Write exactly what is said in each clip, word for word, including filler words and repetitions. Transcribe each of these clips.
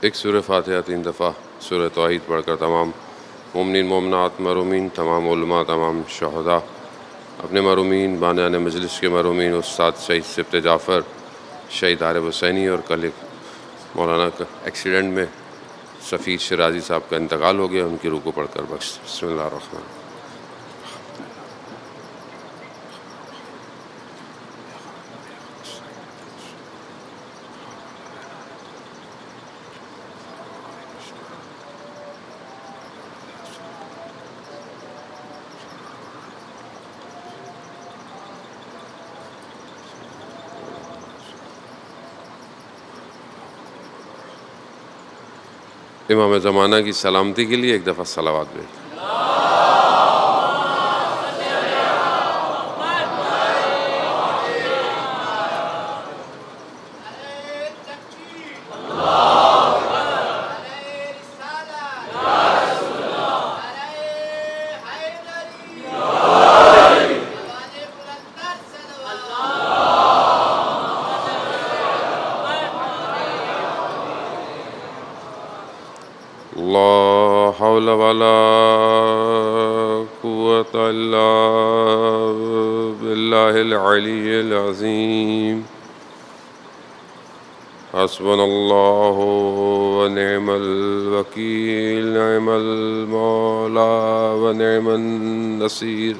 ایک سورہ فاتحہ تین دفعہ سورہ توحید پڑھ کر تمام مومنین مومنات مرحومین، تمام علماء، تمام شہداء، اپنے مرحومین، بانیان مجلس کے مرحومین، استاد شہید سبت جعفر، شہید عارف حسینی، اور کل ایک مولانا کا ایکسیڈنٹ میں سفیر شرازی صاحب کا انتقال ہو گیا، ان کی روح کو پڑھ کر بخش۔ بسم اللہ الرحمن الرحیم۔ امام زمانہ کی سلامتی کے لیے ایک دفعہ صلوات بھیج۔ لا حول ولا قوة إلا بالله العلي العظيم۔ حسبنا الله ونعم الوكيل، نعم المولى ونعم النصير۔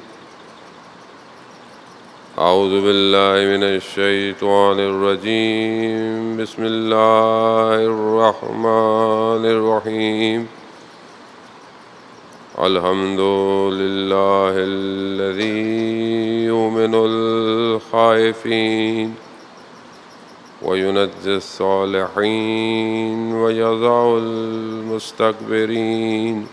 أعوذ بالله من الشيطان الرجيم، بسم الله الرحمن الرحيم۔ الحمد لله الذي يؤمن الخائفين وينجي الصالحين ويضع المستكبرين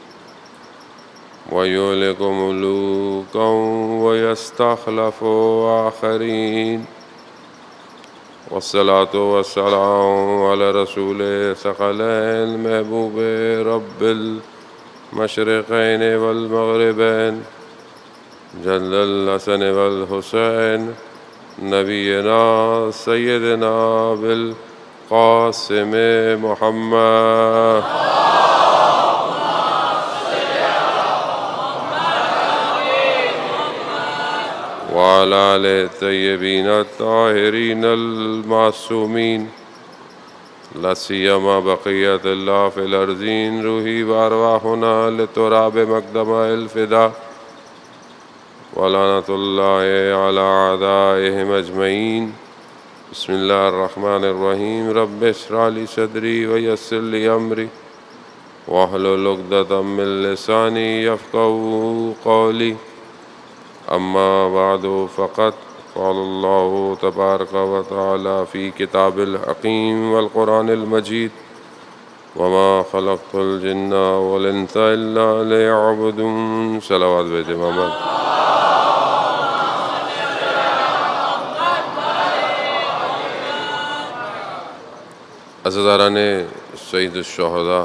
ويهلك ملوكا ويستخلف آخرين، والصلاة والسلام على رسول ثقلين محبوب رب المشرقين والمغربين، جل الحسن والحسين، نبينا سيدنا بالقاسم محمد وعلى آله الطيبين الطاهرين المعصومين، لا سيما بقية الله في الأرضين، روحي وأرواحنا لتراب مقدم الفداء، ولعنة الله على أعدائهم أجمعين۔ بسم الله الرحمن الرحيم۔ رب اشرح لي صدري ويسر لي أمري واحلل عقدة من لساني يفقهوا قولي، أما بعد فقد قال الله تبارك وتعالى في كتاب الحكيم والقرآن المجيد، وما خلقت الجن والإنس إلا ليعبدون۔ صلوات بھیجے محمد۔ عزیزاران سید الشہداء،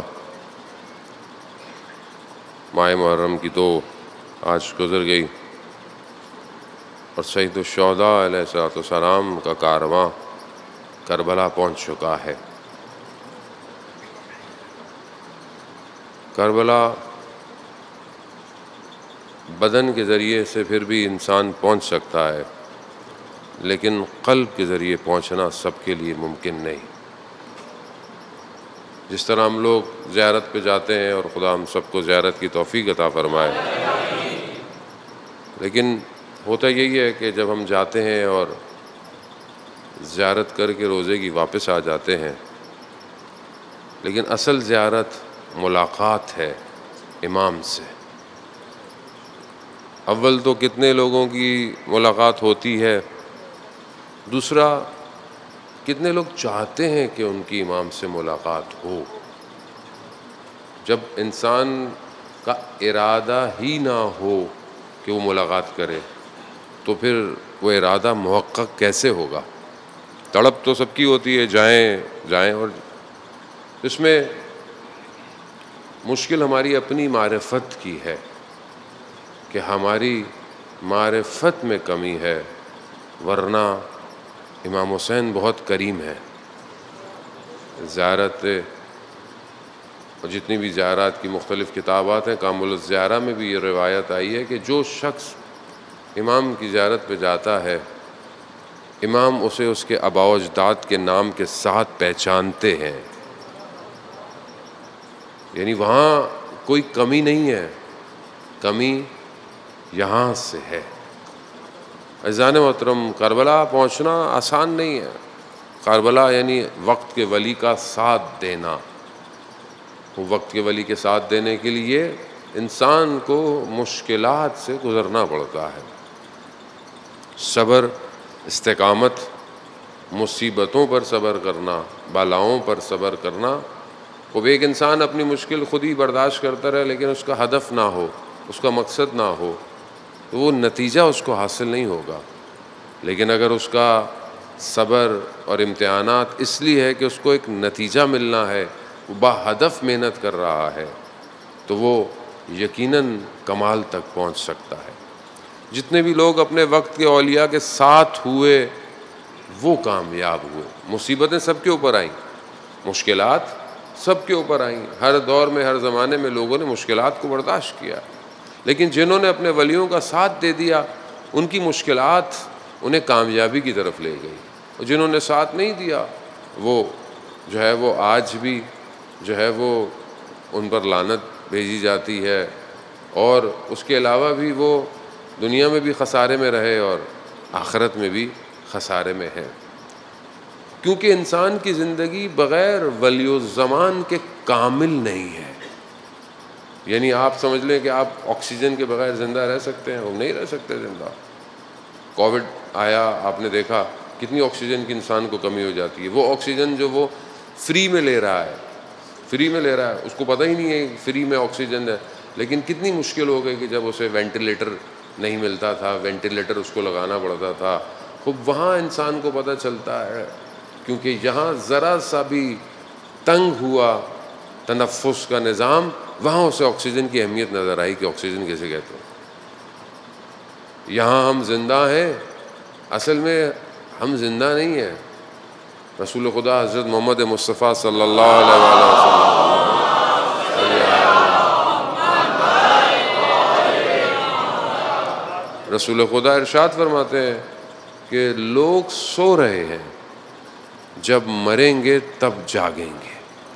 ماہ محرم کی تو آج گزر گئی، اور سید الشہداء علیہ الصلوۃ والسلام کا کارواں کربلا پہنچ چکا ہے۔ کربلا بدن کے ذریعے سے پھر بھی انسان پہنچ سکتا ہے، لیکن قلب کے ذریعے پہنچنا سب کے لیے ممکن نہیں۔ جس طرح ہم لوگ زیارت پہ جاتے ہیں، اور خدا ہم سب کو زیارت کی توفیق عطا فرمائے، لیکن ہوتا یہی ہے کہ جب ہم جاتے ہیں اور زیارت کر کے روزے کی واپس آ جاتے ہیں، لیکن اصل زیارت ملاقات ہے امام سے۔ اول تو کتنے لوگوں کی ملاقات ہوتی ہے، دوسرا کتنے لوگ چاہتے ہیں کہ ان کی امام سے ملاقات ہو۔ جب انسان کا ارادہ ہی نہ ہو کہ وہ ملاقات کرے، تو پھر وہ ارادہ محقق کیسے ہوگا؟ تڑپ تو سب کی ہوتی ہے، جائیں جائیں، اور اس میں مشکل ہماری اپنی معرفت کی ہے کہ ہماری معرفت میں کمی ہے، ورنہ امام حسین بہت کریم ہے۔ زیارت اور جتنی بھی زیارات کی مختلف کتابات ہیں، کامل الزیارہ میں بھی یہ روایت آئی ہے کہ جو شخص امام کی زیارت پہ جاتا ہے، امام اسے اس کے آباء و اجداد کے نام کے ساتھ پہچانتے ہیں، یعنی وہاں کوئی کمی نہیں ہے، کمی یہاں سے ہے۔ عزیزان محترم، کربلا پہنچنا آسان نہیں ہے۔ کربلا یعنی وقت کے ولی کا ساتھ دینا۔ وہ وقت کے ولی کے ساتھ دینے کے لیے انسان کو مشکلات سے گزرنا پڑتا ہے۔ صبر، استقامت، مصیبتوں پر صبر کرنا، بلاؤں پر صبر کرنا۔ وہ ایک انسان اپنی مشکل خود ہی برداشت کرتا رہے لیکن اس کا ہدف نہ ہو، اس کا مقصد نہ ہو، تو وہ نتیجہ اس کو حاصل نہیں ہوگا۔ لیکن اگر اس کا صبر اور امتحانات اس لیے ہے کہ اس کو ایک نتیجہ ملنا ہے، وہ با ہدف محنت کر رہا ہے، تو وہ یقیناً کمال تک پہنچ سکتا ہے۔ جتنے بھی لوگ اپنے وقت کے اولیاء کے ساتھ ہوئے وہ کامیاب ہوئے۔ مصیبتیں سب کے اوپر آئیں، مشکلات سب کے اوپر آئیں، ہر دور میں ہر زمانے میں لوگوں نے مشکلات کو برداشت کیا، لیکن جنہوں نے اپنے ولیوں کا ساتھ دے دیا ان کی مشکلات انہیں کامیابی کی طرف لے گئی، اور جنہوں نے ساتھ نہیں دیا وہ جو ہے وہ آج بھی جو ہے وہ ان پر لعنت بھیجی جاتی ہے، اور اس کے علاوہ بھی وہ دنیا میں بھی خسارے میں رہے اور آخرت میں بھی خسارے میں ہے، کیونکہ انسان کی زندگی بغیر ولی الزمان کے کامل نہیں ہے۔ یعنی آپ سمجھ لیں کہ آپ آکسیجن کے بغیر زندہ رہ سکتے ہیں؟ وہ نہیں رہ سکتے زندہ۔ کووڈ آیا، آپ نے دیکھا کتنی آکسیجن کی انسان کو کمی ہو جاتی ہے۔ وہ آکسیجن جو وہ فری میں لے رہا ہے، فری میں لے رہا ہے، اس کو پتہ ہی نہیں ہے فری میں آکسیجن ہے، لیکن کتنی مشکل ہو گئی کہ جب اسے وینٹیلیٹر نہیں ملتا تھا، وینٹیلیٹر اس کو لگانا پڑتا تھا۔ خب وہاں انسان کو پتہ چلتا ہے، کیونکہ یہاں ذرا سا بھی تنگ ہوا تنفس کا نظام، وہاں اسے آکسیجن کی اہمیت نظر آئی کہ آکسیجن کیسے کہتے ہیں۔ یہاں ہم زندہ ہیں، اصل میں ہم زندہ نہیں ہیں۔ رسول خدا حضرت محمد مصطفیٰ صلی اللہ علیہ وآلہ وسلم رسول خدا ارشاد فرماتے ہیں کہ لوگ سو رہے ہیں، جب مریں گے تب جاگیں گے۔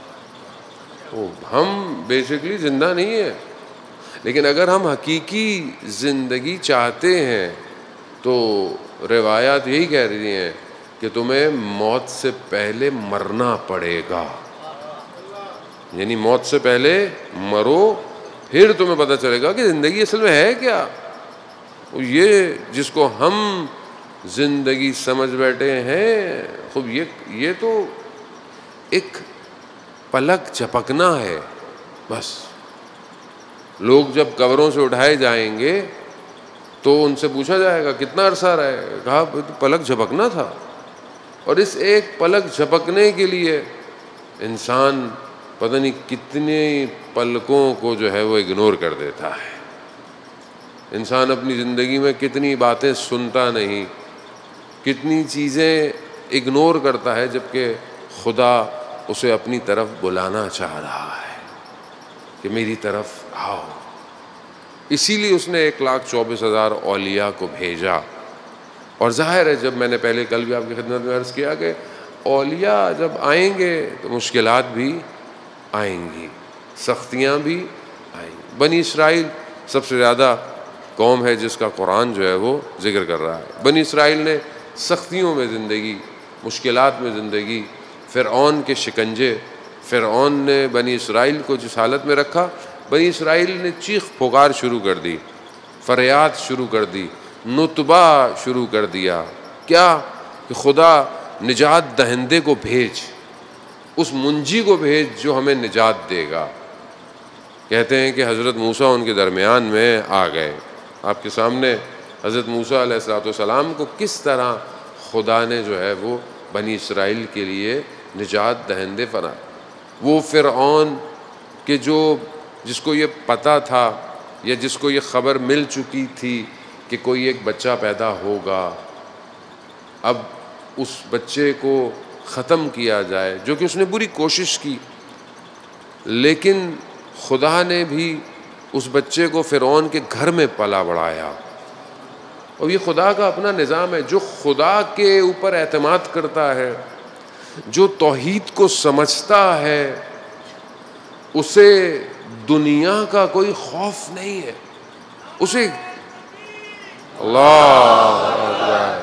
ہم بیسیکلی زندہ نہیں ہیں، لیکن اگر ہم حقیقی زندگی چاہتے ہیں تو روایات یہی کہہ رہی ہیں کہ تمہیں موت سے پہلے مرنا پڑے گا، یعنی موت سے پہلے مرو، پھر تمہیں پتہ چلے گا کہ زندگی اصل میں ہے کیا۔ یہ جس کو ہم زندگی سمجھ بیٹھے ہیں، خوب یہ یہ تو ایک پلک جھپکنا ہے بس۔ لوگ جب قبروں سے اٹھائے جائیں گے تو ان سے پوچھا جائے گا کتنا عرصہ رہے، کہا پلک جھپکنا تھا۔ اور اس ایک پلک جھپکنے کے لیے انسان پتہ نہیں کتنے پلکوں کو جو ہے وہ اگنور کر دیتا ہے۔ انسان اپنی زندگی میں کتنی باتیں سنتا نہیں، کتنی چیزیں اگنور کرتا ہے، جبکہ خدا اسے اپنی طرف بلانا چاہ رہا ہے کہ میری طرف آؤ۔ اسی لیے اس نے ایک لاکھ چوبیس ہزار اولیاء کو بھیجا۔ اور ظاہر ہے، جب میں نے پہلے کل بھی آپ کی خدمت میں عرض کیا کہ اولیاء جب آئیں گے تو مشکلات بھی آئیں گی، سختیاں بھی آئیں گی۔ بنی اسرائیل سب سے زیادہ قوم ہے جس کا قرآن جو ہے وہ ذکر کر رہا ہے۔ بنی اسرائیل نے سختیوں میں زندگی، مشکلات میں زندگی، فرعون کے شکنجے، فرعون نے بنی اسرائیل کو جس حالت میں رکھا، بنی اسرائیل نے چیخ پکار شروع کر دی، فریاد شروع کر دی، نتبہ شروع کر دیا۔ کیا کہ خدا نجات دہندے کو بھیج، اس منجی کو بھیج جو ہمیں نجات دے گا۔ کہتے ہیں کہ حضرت موسیٰ ان کے درمیان میں آ گئے۔ آپ کے سامنے حضرت موسیٰ علیہ الصلوۃ والسلام کو کس طرح خدا نے جو ہے وہ بنی اسرائیل کے لیے نجات دہندے بنائے۔ وہ فرعون کہ جو جس کو یہ پتہ تھا یا جس کو یہ خبر مل چکی تھی کہ کوئی ایک بچہ پیدا ہوگا، اب اس بچے کو ختم کیا جائے، جو کہ اس نے پوری کوشش کی لیکن خدا نے بھی اس بچے کو فرعون کے گھر میں پلا بڑھایا، اور یہ خدا کا اپنا نظام ہے۔ جو خدا کے اوپر اعتماد کرتا ہے، جو توحید کو سمجھتا ہے، اسے دنیا کا کوئی خوف نہیں ہے، اسے اللہ اکبر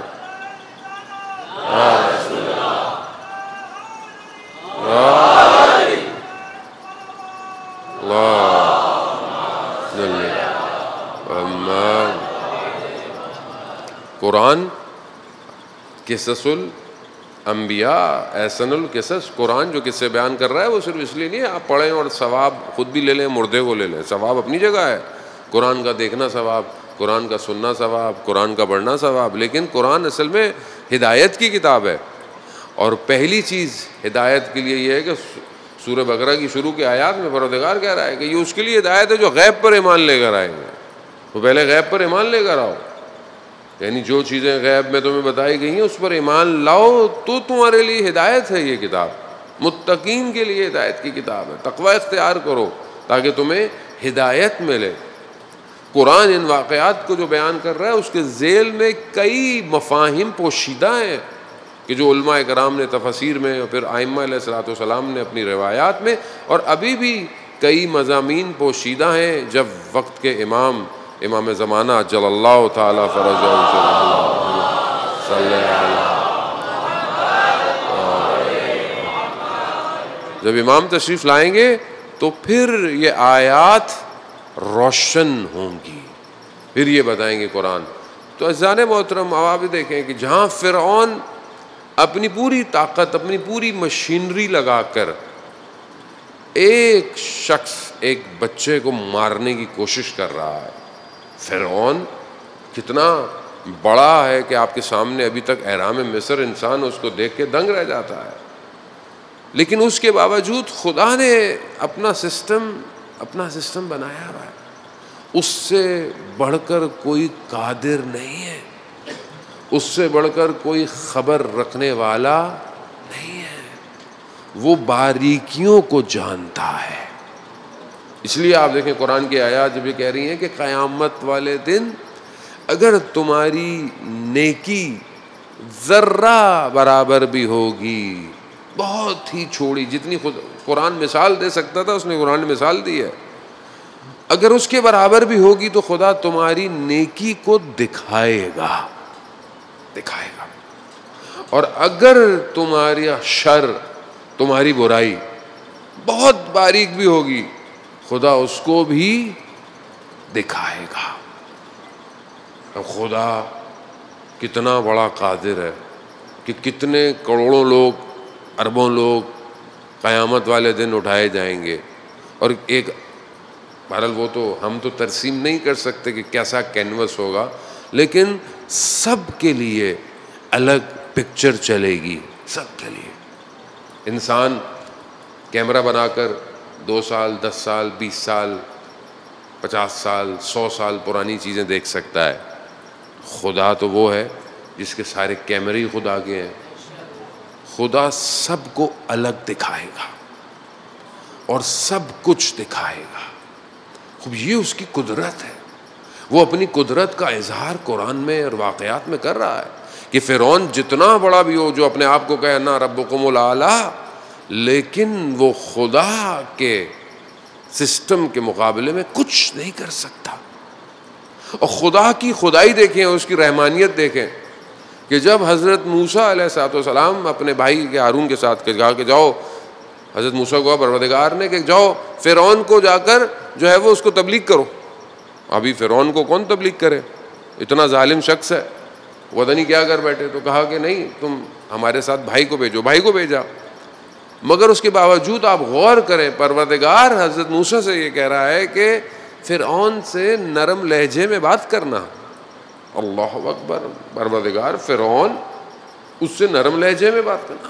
قرآن قصص الانبیاء احسن القصص، قرآن جو قصے بیان کر رہا ہے وہ صرف اس لیے نہیں ہے آپ پڑھیں اور ثواب خود بھی لے لیں، مردے کو لے لیں، ثواب اپنی جگہ ہے، قرآن کا دیکھنا ثواب، قرآن کا سننا ثواب، قرآن کا پڑھنا ثواب، لیکن قرآن اصل میں ہدایت کی کتاب ہے۔ اور پہلی چیز ہدایت کے لیے یہ ہے کہ سورہ بقرہ کی شروع کے آیات میں پروردگار کہہ رہا ہے کہ یہ اس کے لیے ہدایت ہے جو غیب پر ایمان لے کر آئیں گے، تو پہلے غیب پر ایمان لے کر آؤ، یعنی جو چیزیں غیب میں تمہیں بتائی گئی ہیں اس پر ایمان لاؤ، تو تمہارے لیے ہدایت ہے یہ کتاب، متقین کے لیے ہدایت کی کتاب ہے، تقوی اختیار کرو تاکہ تمہیں ہدایت ملے۔ قرآن ان واقعات کو جو بیان کر رہا ہے اس کے ذیل میں کئی مفاہیم پوشیدہ ہیں کہ جو علماء کرام نے تفاسیر میں اور پھر ائمہ علیہ الصلوۃ والسلام نے اپنی روایات میں، اور ابھی بھی کئی مضامین پوشیدہ ہیں جب وقت کے امام امام زمانہ جل اللہ تعالی فرجہ صلی اللہ جب امام تشریف لائیں گے تو پھر یہ آیات روشن ہوں گی، پھر یہ بتائیں گے قرآن۔ تو عزیزان محترم، اب آپ دیکھیں کہ جہاں فرعون اپنی پوری طاقت، اپنی پوری مشینری لگا کر ایک شخص، ایک بچے کو مارنے کی کوشش کر رہا ہے، فرعون کتنا بڑا ہے کہ آپ کے سامنے ابھی تک احرام مصر انسان اس کو دیکھ کے دنگ رہ جاتا ہے، لیکن اس کے باوجود خدا نے اپنا سسٹم اپنا سسٹم بنایا ہوا ہے۔ اس سے بڑھ کر کوئی قادر نہیں ہے، اس سے بڑھ کر کوئی خبر رکھنے والا نہیں ہے، وہ باریکیوں کو جانتا ہے۔ اس لیے آپ دیکھیں قرآن کی آیات جب یہ کہہ رہی ہیں کہ قیامت والے دن اگر تمہاری نیکی ذرہ برابر بھی ہوگی، بہت ہی چھوڑی، جتنی خود قرآن مثال دے سکتا تھا اس نے قرآن نے مثال دی ہے، اگر اس کے برابر بھی ہوگی تو خدا تمہاری نیکی کو دکھائے گا دکھائے گا اور اگر تمہاری شر، تمہاری برائی بہت باریک بھی ہوگی، خدا اس کو بھی دکھائے گا۔ اب خدا کتنا بڑا قادر ہے کہ کتنے کروڑوں لوگ، اربوں لوگ قیامت والے دن اٹھائے جائیں گے، اور ایک بہرحال وہ تو ہم تو ترسیم نہیں کر سکتے کہ کیسا کینوس ہوگا، لیکن سب کے لیے الگ پکچر چلے گی، سب کے لیے۔ انسان کیمرہ بنا کر دو سال، دس سال، بیس سال، پچاس سال، سو سال پرانی چیزیں دیکھ سکتا ہے، خدا تو وہ ہے جس کے سارے کیمرے ہی خدا کے ہیں، خدا سب کو الگ دکھائے گا اور سب کچھ دکھائے گا۔ خوب یہ اس کی قدرت ہے، وہ اپنی قدرت کا اظہار قرآن میں اور واقعات میں کر رہا ہے کہ فرعون جتنا بڑا بھی ہو، جو اپنے آپ کو کہے انا ربکم الاعلی، لیکن وہ خدا کے سسٹم کے مقابلے میں کچھ نہیں کر سکتا۔ اور خدا کی خدائی دیکھیں، اس کی رحمانیت دیکھیں کہ جب حضرت موسیٰ علیہ الصلوۃ والسلام اپنے بھائی کے ہارون کے ساتھ کہا کہ جاؤ، حضرت موسیٰ کو پروردگار نے کہ جاؤ فرعون کو جا کر جو ہے وہ اس کو تبلیغ کرو۔ ابھی فرعون کو کون تبلیغ کرے، اتنا ظالم شخص ہے، وہ نہیں کیا کر بیٹھے، تو کہا کہ نہیں، تم ہمارے ساتھ بھائی کو بھیجو، بھائی کو بھیجا۔ مگر اس کے باوجود آپ غور کریں، پروردگار حضرت موسیٰ سے یہ کہہ رہا ہے کہ فرعون سے نرم لہجے میں بات کرنا۔ اللہ اکبر، پروردگار فرعون اس سے نرم لہجے میں بات کرنا۔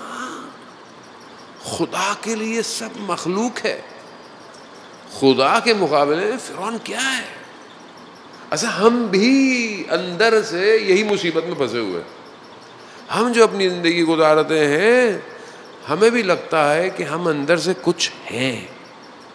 خدا کے لیے سب مخلوق ہے، خدا کے مقابلے میں فرعون کیا ہے؟ ایسا ہم بھی اندر سے یہی مصیبت میں پھنسے ہوئے، ہم جو اپنی زندگی گزارتے ہیں ہمیں بھی لگتا ہے کہ ہم اندر سے کچھ ہیں،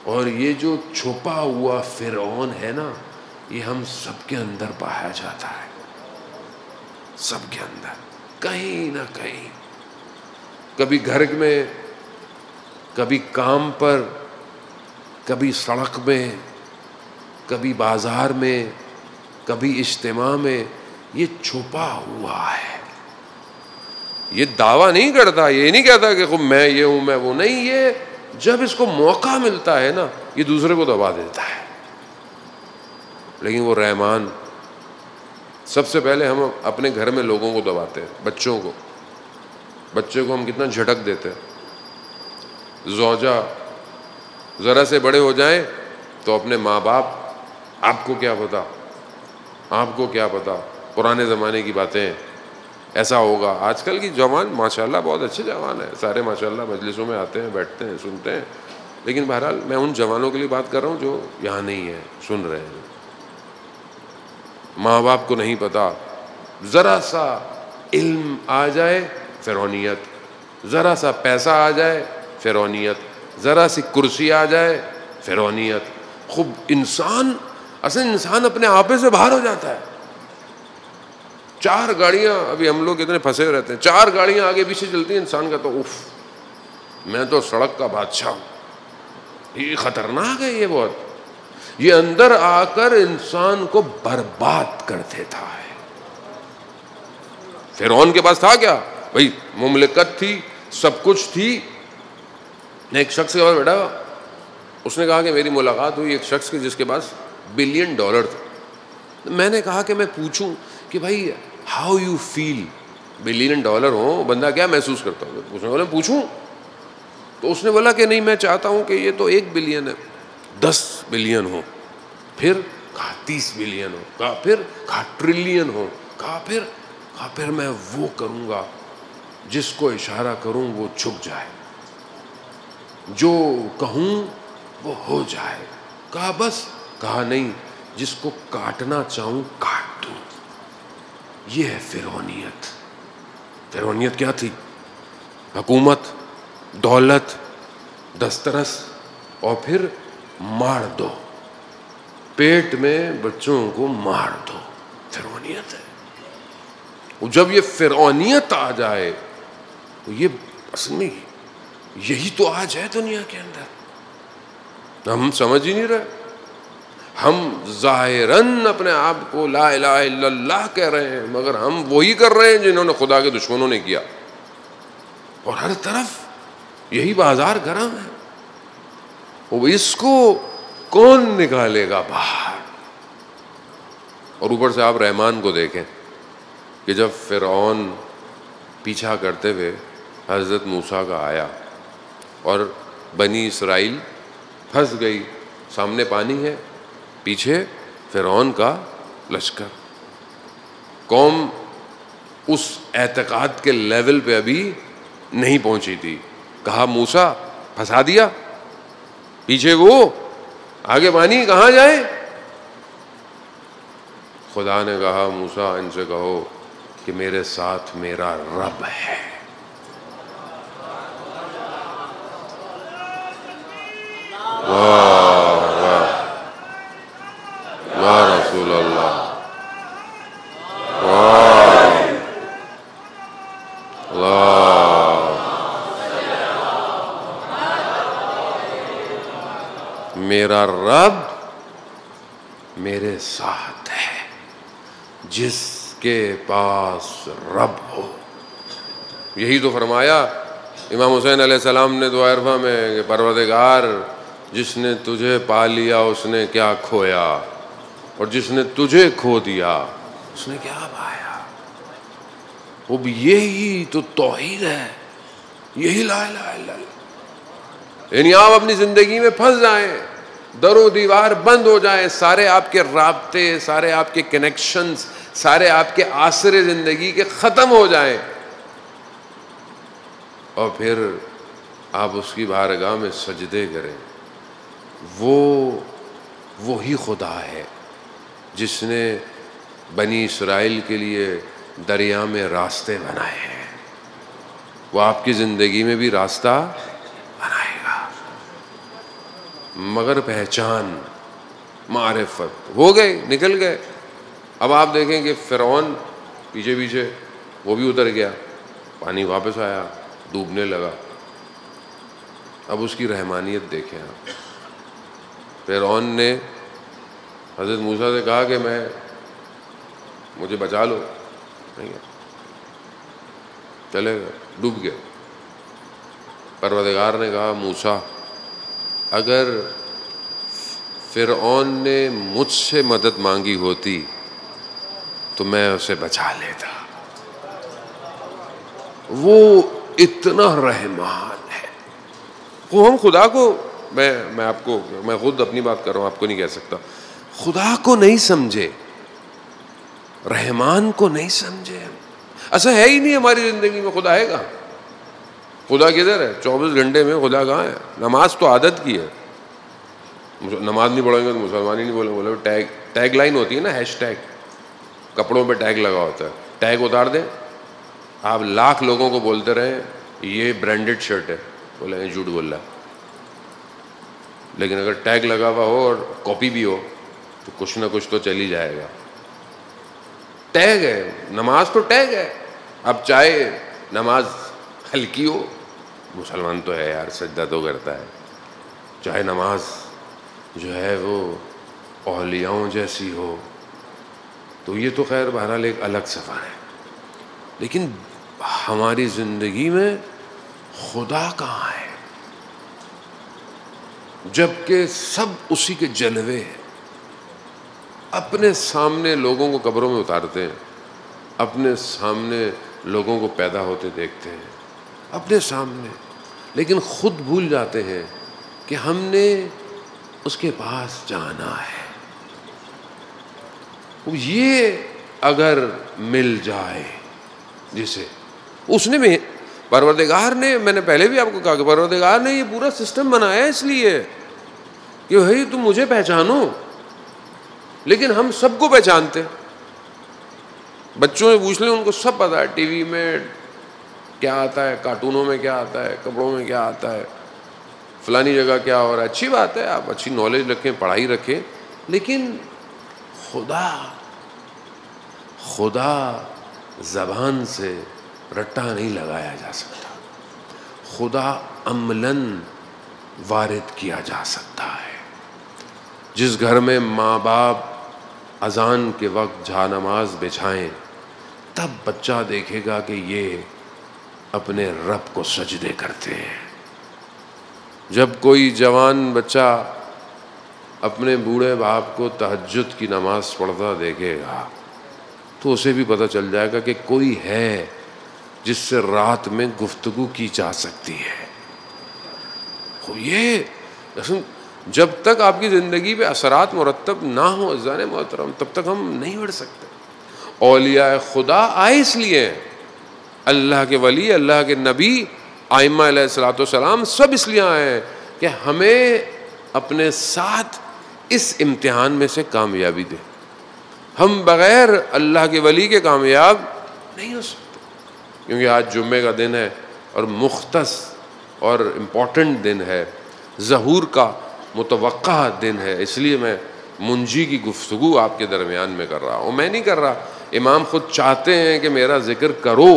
اور یہ جو چھپا ہوا فرعون ہے نا، یہ ہم سب کے اندر پایا جاتا ہے، سب کے اندر کہیں نہ کہیں، کبھی گھر میں، کبھی کام پر، کبھی سڑک میں، کبھی بازار میں، کبھی اجتماع میں، یہ چھپا ہوا ہے۔ یہ دعویٰ نہیں کرتا، یہ نہیں کہتا کہ میں یہ ہوں میں وہ نہیں، یہ جب اس کو موقع ملتا ہے نا یہ دوسرے کو دبا دیتا ہے۔ لیکن وہ رحمان، سب سے پہلے ہم اپنے گھر میں لوگوں کو دباتے ہیں، بچوں کو، بچے کو ہم کتنا جھٹک دیتے ہیں۔ زوجہ ذرا سے بڑے ہو جائیں تو اپنے ماں باپ، آپ کو کیا پتا، آپ کو کیا پتا، پرانے زمانے کی باتیں ہیں، ایسا ہوگا۔ آج کل کی جوان ماشاءاللہ بہت اچھے جوان ہیں، سارے ماشاءاللہ مجلسوں میں آتے ہیں، بیٹھتے ہیں، سنتے ہیں، لیکن بہرحال میں ان جوانوں کے لیے بات کر رہا ہوں جو یہاں نہیں ہیں، سن رہے ہیں۔ ماں باپ کو نہیں پتا، ذرا سا علم آ جائے فرعونیت، ذرا سا پیسہ آ جائے فرعونیت، ذرا سی کرسی آ جائے فرعونیت۔ خوب انسان، اصل انسان اپنے آپے سے باہر ہو جاتا ہے۔ چار گاڑیاں، ابھی ہم لوگ اتنے پھنسے رہتے ہیں، چار گاڑیاں آگے پیچھے چلتی ہیں، انسان کا تو اف، میں تو سڑک کا بادشاہ ہوں۔ یہ خطرناک ہے، یہ بہت، یہ اندر آ کر انسان کو برباد کر دیتا ہے۔ فرعون کے پاس تھا کیا بھائی؟ مملکت تھی، سب کچھ تھی۔ ایک شخص کے پاس بیٹھا، اس نے کہا کہ میری ملاقات ہوئی ایک شخص کی جس کے پاس بلین ڈالر تھا۔ میں نے کہا کہ میں پوچھوں کہ بھائی how you feel, billion dollar ہو، بندہ کیا محسوس کرتا ہوں؟ اس نے بولا پوچھوں، تو اس نے بولا کہ نہیں، میں چاہتا ہوں کہ یہ تو ایک بلین ہے، دس بلین ہو، پھر کہا تیس بلین ہو، کہا پھر کہا ٹریلین ہو، کہا پھر کہا پھر میں وہ کروں گا جس کو اشارہ کروں وہ جھک جائے، جو کہوں وہ ہو جائے۔ کہا بس؟ کہا نہیں، جس کو کاٹنا چاہوں کاٹ دوں۔ یہ ہے فرعونیت۔ فرعونیت کیا تھی؟ حکومت، دولت، دسترس، اور پھر مار دو، پیٹ میں بچوں کو مار دو، فرعونیت ہے۔ جب یہ فرعونیت آ جائے تو یہ اصل میں یہی تو آج ہے دنیا کے اندر، ہم سمجھ ہی نہیں رہے۔ ہم ظاہراً اپنے آپ کو لا الہ الا اللہ کہہ رہے ہیں، مگر ہم وہی کر رہے ہیں جنہوں نے خدا کے دشمنوں نے کیا، اور ہر طرف یہی بازار گرم ہے۔ وہ اس کو کون نکالے گا باہر؟ اور اوپر سے آپ رحمان کو دیکھیں کہ جب فرعون پیچھا کرتے ہوئے حضرت موسیٰ کا آیا اور بنی اسرائیل پھنس گئی، سامنے پانی ہے، پیچھے فرعون کا لشکر، قوم اس اعتقاد کے لیول پہ ابھی نہیں پہنچی تھی۔ کہا موسیٰ پھنسا دیا، پیچھے وہ، آگے پانی، کہاں جائیں؟ خدا نے کہا موسیٰ ان سے کہو کہ میرے ساتھ میرا رب ہے۔ واہ واہ، یا رسول اللہ، واہ اللہ، میرا رب میرے ساتھ ہے، جس کے پاس رب ہو۔ یہی تو فرمایا امام حسین علیہ السلام نے دعا عرفہ میں کہ پروردگار، جس نے تجھے پا لیا اس نے کیا کھویا، اور جس نے تجھے کھو دیا اس نے کیا پایا۔ وہ بھی یہی تو توحید ہے، یہی لا الہ الا اللہ۔ یعنی آپ اپنی زندگی میں پھنس جائیں، در و دیوار بند ہو جائیں، سارے آپ کے رابطے، سارے آپ کے کنیکشنز، سارے آپ کے آسرے زندگی کے ختم ہو جائیں، اور پھر آپ اس کی بارگاہ میں سجدے کریں۔ وہ وہی خدا ہے جس نے بنی اسرائیل کے لیے دریا میں راستے بنائے ہیں، وہ آپ کی زندگی میں بھی راستہ بنائے گا۔ مگر پہچان معرفت ہو گئے، نکل گئے۔ اب آپ دیکھیں کہ فرعون پیچھے پیچھے وہ بھی اتر گیا، پانی واپس آیا، ڈوبنے لگا۔ اب اس کی رحمانیت دیکھیں آپ۔ فرعون نے حضرت موسیٰ سے کہا کہ میں مجھے بچا لو، نہیں چلے گئے، ڈوب گئے۔ پروردگار نے کہا موسیٰ اگر فرعون نے مجھ سے مدد مانگی ہوتی تو میں اسے بچا لیتا، وہ اتنا رحمان ہے۔ وہ ہم خدا کو، میں میں آپ کو میں خود اپنی بات کر رہا ہوں، آپ کو نہیں کہہ سکتا، خدا کو نہیں سمجھے، رحمان کو نہیں سمجھے۔ ایسا ہے ہی نہیں ہماری زندگی میں، خدا ہے کہاں؟ خدا کدھر ہے؟ چوبیس گھنٹے میں خدا کہاں ہے؟ نماز تو عادت کی ہے، نماز نہیں پڑھیں گے تو مسلمان ہی نہیں بولیں گے۔ ٹیگ ٹیگ لائن ہوتی ہے نا، ہیش ٹیگ، کپڑوں پہ ٹیگ لگا ہوتا ہے، ٹیگ اتار دیں، آپ لاکھ لوگوں کو بولتے رہیں یہ برانڈڈ شرٹ ہے، بولیں گے جھوٹ بول رہا ہے۔ لیکن اگر ٹیگ لگا ہوا ہو اور کاپی بھی ہو تو کچھ نہ کچھ تو چل ہی جائے گا۔ ٹیگ ہے، نماز تو ٹیگ ہے۔ اب چاہے نماز ہلکی ہو، مسلمان تو ہے یار، سجدہ تو کرتا ہے، چاہے نماز جو ہے وہ اولیاؤں جیسی ہو، تو یہ تو خیر بہرحال ایک الگ سفر ہے۔ لیکن ہماری زندگی میں خدا کہاں ہے؟ جبکہ سب اسی کے جلوے ہیں۔ اپنے سامنے لوگوں کو قبروں میں اتارتے ہیں، اپنے سامنے لوگوں کو پیدا ہوتے دیکھتے ہیں، اپنے سامنے، لیکن خود بھول جاتے ہیں کہ ہم نے اس کے پاس جانا ہے۔ یہ اگر مل جائے جسے اس نے بھی، پروردگار نے، میں نے پہلے بھی آپ کو کہا کہ پروردگار نے یہ پورا سسٹم بنایا اس لیے کہ بھائی تم مجھے پہچانو، لیکن ہم سب کو پہچانتے۔ بچوں سے پوچھ لیں، ان کو سب پتا ہے ٹی وی میں کیا آتا ہے، کارٹونوں میں کیا آتا ہے، کپڑوں میں کیا آتا ہے، فلانی جگہ کیا ہو رہا ہے۔ اچھی بات ہے، آپ اچھی نالج رکھیں، پڑھائی رکھیں، لیکن خدا خدا زبان سے رٹا نہیں لگایا جا سکتا، خدا عملاً وارد کیا جا سکتا ہے۔ جس گھر میں ماں باپ اذان کے وقت جا نماز بچھائیں، تب بچہ دیکھے گا کہ یہ اپنے رب کو سجدے کرتے ہیں۔ جب کوئی جوان بچہ اپنے بوڑھے باپ کو تہجد کی نماز پڑھتا دیکھے گا تو اسے بھی پتہ چل جائے گا کہ کوئی ہے جس سے رات میں گفتگو کی جا سکتی ہے۔ یہ جب تک آپ کی زندگی پہ اثرات مرتب نہ ہوں عزیزان محترم، تب تک ہم نہیں بڑھ سکتے۔ اولیاء خدا آئے اس لیے، اللہ کے ولی، اللہ کے نبی، ائمہ علیہ الصلوۃ والسلام سب اس لیے آئے ہیں کہ ہمیں اپنے ساتھ اس امتحان میں سے کامیابی دے۔ ہم بغیر اللہ کے ولی کے کامیاب نہیں ہو سکتے، کیونکہ آج جمعے کا دن ہے اور مختص اور امپورٹنٹ دن ہے، ظہور کا متوقع دن ہے، اس لیے میں منجی کی گفتگو آپ کے درمیان میں کر رہا ہوں۔ میں نہیں کر رہا، امام خود چاہتے ہیں کہ میرا ذکر کرو،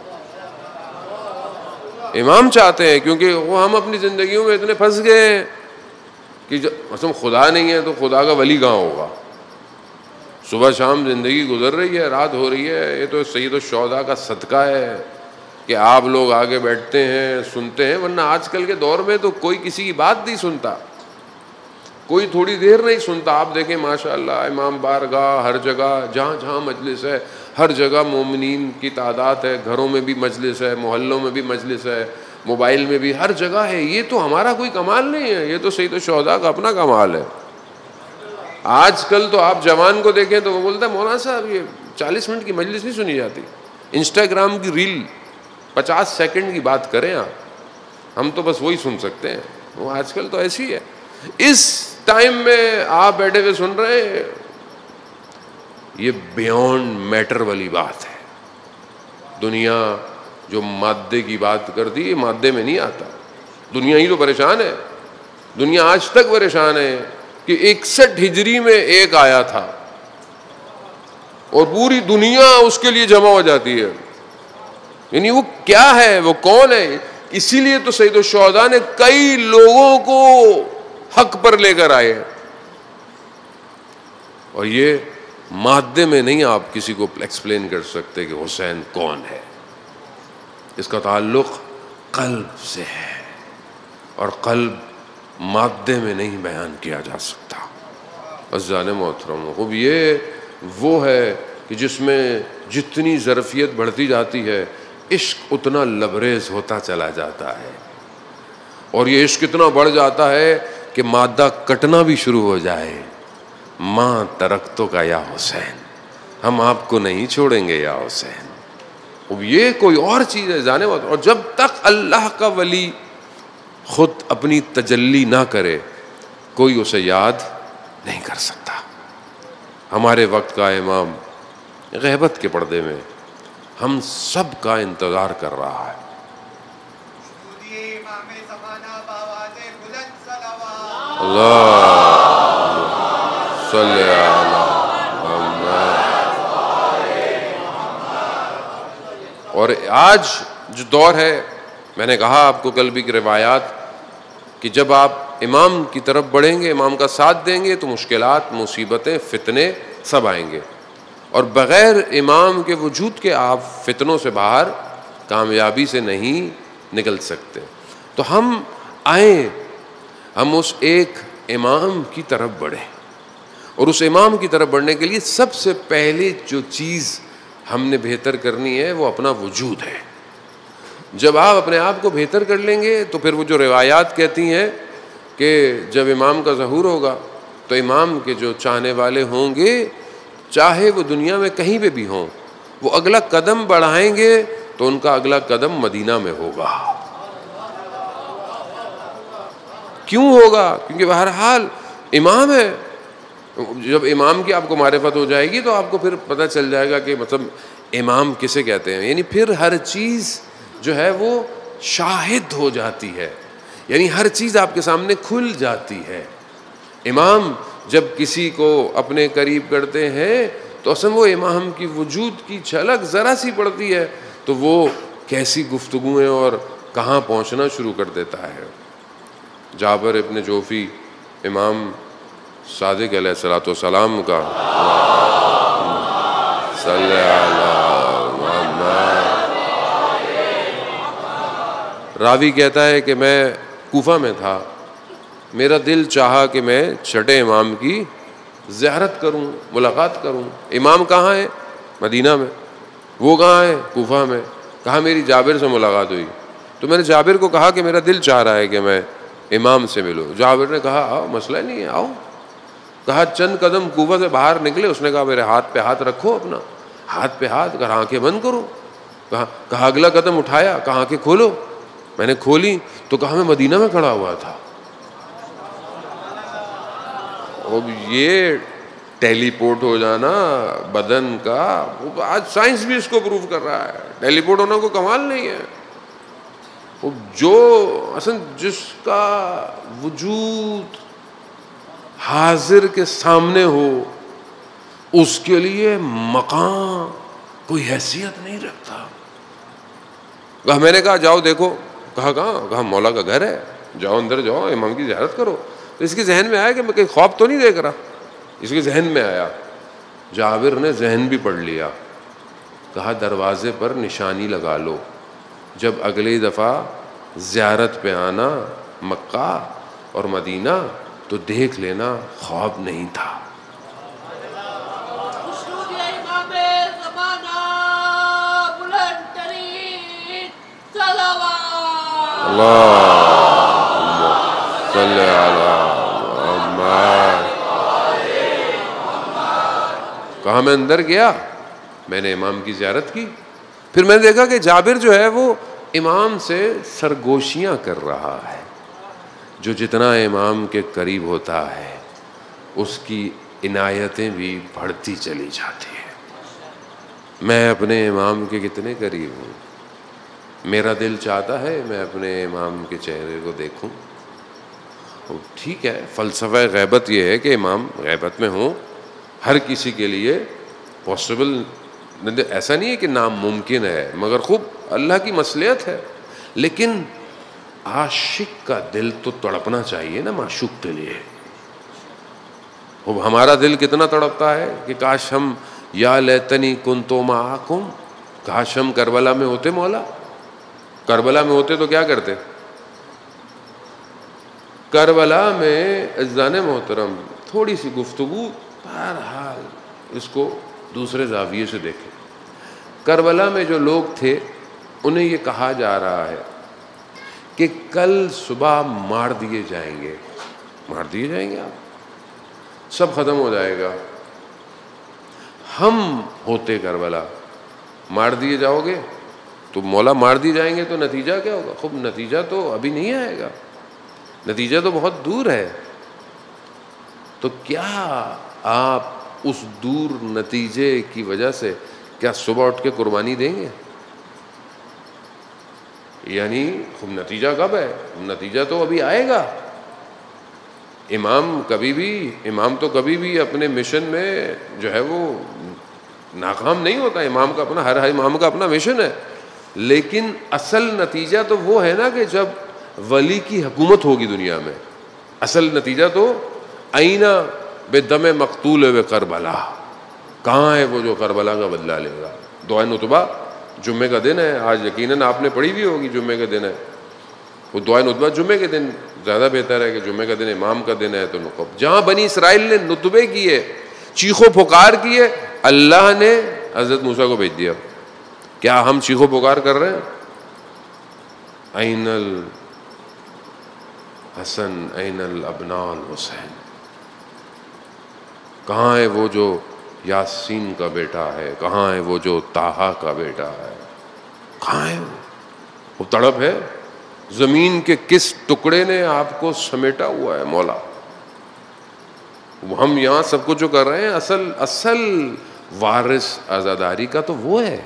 امام چاہتے ہیں، کیونکہ وہ ہم اپنی زندگیوں میں اتنے پھنس گئے ہیں کہ مثلا خدا نہیں ہے تو خدا کا ولی کہاں ہوگا؟ صبح شام زندگی گزر رہی ہے، رات ہو رہی ہے، یہ تو سید الشہداء کا صدقہ ہے کہ آپ لوگ آگے بیٹھتے ہیں، سنتے ہیں، ورنہ آج کل کے دور میں تو کوئی کسی کی بات نہیں سنتا، کوئی تھوڑی دیر نہیں سنتا۔ آپ دیکھیں ماشاءاللہ امام بارگاہ ہر جگہ، جہاں جہاں مجلس ہے، ہر جگہ مومنین کی تعداد ہے، گھروں میں بھی مجلس ہے، محلوں میں بھی مجلس ہے، موبائل میں بھی، ہر جگہ ہے۔ یہ تو ہمارا کوئی کمال نہیں ہے، یہ تو سید الشہداء کا اپنا کمال ہے۔ آج کل تو آپ جوان کو دیکھیں تو وہ بولتا ہے مولانا صاحب یہ چالیس منٹ کی مجلس نہیں سنی جاتی، انسٹاگرام کی ریل پچاس سیکنڈ کی بات کریں آپ، ہم تو بس وہی سن سکتے ہیں۔ وہ آج کل تو ایسی ہے۔ اس ٹائم میں آپ بیٹھے ہوئے سن رہے ہیں، یہ بیونڈ میٹر والی بات ہے۔ دنیا جو مادے کی بات کرتی ہے، مادے میں نہیں آتا، دنیا ہی تو پریشان ہے۔ دنیا آج تک پریشان ہے کہ اکسٹھ ہجری میں ایک آیا تھا اور پوری دنیا اس کے لیے جمع ہو جاتی ہے. یعنی وہ کیا ہے, وہ کون ہے؟ اسی لیے تو سید الشہداء نے کئی لوگوں کو حق پر لے کر آئے, اور یہ مادے میں نہیں آپ کسی کو ایکسپلین کر سکتے کہ حسین کون ہے. اس کا تعلق قلب سے ہے, اور قلب مادے میں نہیں بیان کیا جا سکتا. عزیزان محترم, خوب یہ وہ ہے کہ جس میں جتنی ظرفیت بڑھتی جاتی ہے عشق اتنا لبریز ہوتا چلا جاتا ہے, اور یہ عشق اتنا بڑھ جاتا ہے کہ مادہ کٹنا بھی شروع ہو جائے. ماں ترکتوں کا یا حسین, ہم آپ کو نہیں چھوڑیں گے یا حسین. اب یہ کوئی اور چیز ہے جانے والا. اور جب تک اللہ کا ولی خود اپنی تجلی نہ کرے کوئی اسے یاد نہیں کر سکتا. ہمارے وقت کا امام غیبت کے پردے میں ہم سب کا انتظار کر رہا ہے. اللہ صلی اللہ. اور آج جو دور ہے, میں نے کہا آپ کو کل بھی کہ روایات کہ جب آپ امام کی طرف بڑھیں گے, امام کا ساتھ دیں گے, تو مشکلات, مصیبتیں, فتنے سب آئیں گے, اور بغیر امام کے وجود کے آپ فتنوں سے باہر کامیابی سے نہیں نکل سکتے. تو ہم آئیں, ہم اس ایک امام کی طرف بڑھیں, اور اس امام کی طرف بڑھنے کے لیے سب سے پہلے جو چیز ہم نے بہتر کرنی ہے وہ اپنا وجود ہے. جب آپ اپنے آپ کو بہتر کر لیں گے تو پھر وہ جو روایات کہتی ہیں کہ جب امام کا ظہور ہوگا تو امام کے جو چاہنے والے ہوں گے, چاہے وہ دنیا میں کہیں پہ بھی ہوں, وہ اگلا قدم بڑھائیں گے تو ان کا اگلا قدم مدینہ میں ہوگا. کیوں ہوگا؟ کیونکہ بہرحال امام ہے. جب امام کی آپ کو معرفت ہو جائے گی تو آپ کو پھر پتہ چل جائے گا کہ مطلب امام کسے کہتے ہیں. یعنی پھر ہر چیز جو ہے وہ شاہد ہو جاتی ہے, یعنی ہر چیز آپ کے سامنے کھل جاتی ہے. امام جب کسی کو اپنے قریب کرتے ہیں تو اصل وہ امام کی وجود کی جھلک ذرا سی پڑتی ہے تو وہ کیسی گفتگویں اور کہاں پہنچنا شروع کر دیتا ہے. جابر ابن جوفی امام صادق علیہ الصلوۃ والسلام کا صلی اللہ محمد, راوی کہتا ہے کہ میں کوفہ میں تھا, میرا دل چاہا کہ میں چھٹے امام کی زیارت کروں, ملاقات کروں. امام کہاں ہے؟ مدینہ میں. وہ کہاں ہے؟ کوفہ میں. کہا میری جابر سے ملاقات ہوئی, تو میں نے جابر کو کہا کہ میرا دل چاہ رہا ہے کہ میں امام سے ملوں. جابر نے کہا آؤ, مسئلہ نہیں ہے, آؤ. کہا چند قدم کوفہ سے باہر نکلے, اس نے کہا میرے ہاتھ پہ ہاتھ رکھو, اپنا ہاتھ پہ ہاتھ, کہا آنکھیں بند کرو. کہا کہا اگلا قدم اٹھایا, کہا آنکھیں کھولو. میں نے کھولی تو کہا میں مدینہ میں کھڑا ہوا تھا. اب یہ ٹیلی پورٹ ہو جانا بدن کا, آج سائنس بھی اس کو پروف کر رہا ہے. ٹیلی پورٹ ہونا کوئی کمال نہیں ہے. جو اصل جس کا وجود حاضر کے سامنے ہو اس کے لیے مقام کوئی حیثیت نہیں رکھتا. کہا میں نے کہا جاؤ دیکھو. کہا کہاں؟ کہا مولا کا گھر ہے, جاؤ اندر جاؤ, امام کی زیارت کرو. تو اس کے ذہن میں آیا کہ میں کہیں خواب تو نہیں دیکھ رہا. اس کے ذہن میں آیا. جابر نے ذہن بھی پڑھ لیا. کہا دروازے پر نشانی لگا لو, جب اگلی دفعہ زیارت پہ آنا مکہ اور مدینہ تو دیکھ لینا خواب نہیں تھا. اللہم صلی علی محمد. کہا میں اندر گیا, میں نے امام کی زیارت کی. پھر میں نے دیکھا کہ جابر جو ہے وہ امام سے سرگوشیاں کر رہا ہے. جو جتنا امام کے قریب ہوتا ہے اس کی عنایتیں بھی بڑھتی چلی جاتی ہیں. میں اپنے امام کے کتنے قریب ہوں. میرا دل چاہتا ہے میں اپنے امام کے چہرے کو دیکھوں, ٹھیک ہے، فلسفہ غیبت یہ ہے کہ امام غیبت میں ہوں، ہر کسی کے لیے پاسبل، ایسا نہیں ہے کہ ناممکن ہے، مگر خوب اللہ کی مصلحت ہے. لیکن عاشق کا دل تو تڑپنا چاہیے نا معشوق کے لیے. اب ہمارا دل کتنا تڑپتا ہے کہ کاش ہم یا لیتنی کنتو معکم، کاش ہم کربلا میں ہوتے. مولا کربلا میں ہوتے تو کیا کرتے؟ کربلا میں عزیزان محترم تھوڑی سی گفتگو، بہرحال اس کو دوسرے زاویے سے دیکھیں. کربلا میں جو لوگ تھے انہیں یہ کہا جا رہا ہے کہ کل صبح مار دیے جائیں گے. مار دیے جائیں گے آپ، سب ختم ہو جائے گا. ہم ہوتے کربلا، مار دیے جاؤ گے تو مولا مار دی جائیں گے تو نتیجہ کیا ہوگا؟ خوب نتیجہ تو ابھی نہیں آئے گا، نتیجہ تو بہت دور ہے. تو کیا آپ اس دور نتیجے کی وجہ سے کیا صبح اٹھ کے قربانی دیں گے؟ یعنی خوب نتیجہ کب ہے؟ نتیجہ تو ابھی آئے گا. امام کبھی بھی امام تو کبھی بھی اپنے مشن میں جو ہے وہ ناکام نہیں ہوتا. امام کا اپنا ہر امام کا اپنا مشن ہے. لیکن اصل نتیجہ تو وہ ہے نا کہ جب ولی کی حکومت ہوگی دنیا میں. اصل نتیجہ تو آئینہ بے دم مقتول و کربلا، کہاں ہے وہ جو کربلا کا بدلہ لے گا؟ دعائے نتبہ جمعے کا دن ہے، آج یقیناً آپ نے پڑھی بھی ہوگی، جمعے کا دن ہے. وہ دعائے نتبہ جمعے کے دن زیادہ بہتر ہے کہ جمعے کا دن امام کا دن ہے. تو نقب جہاں بنی اسرائیل نے نتبے کیے، چیخو پکار کیے، اللہ نے حضرت موسیٰ کو بھیج دیا. کیا ہم چیخو پکار کر رہے ہیں؟ این الحسن این الابناء الحسین، کہاں ہے وہ جو یاسین کا بیٹا ہے؟ کہاں ہے وہ جو طٰہٰ کا بیٹا ہے؟ کہاں ہے وہ؟ وہ تڑپ ہے. زمین کے کس ٹکڑے نے آپ کو سمیٹا ہوا ہے مولا؟ ہم یہاں سب کچھ جو کر رہے ہیں، اصل اصل وارث عزاداری کا تو وہ ہے.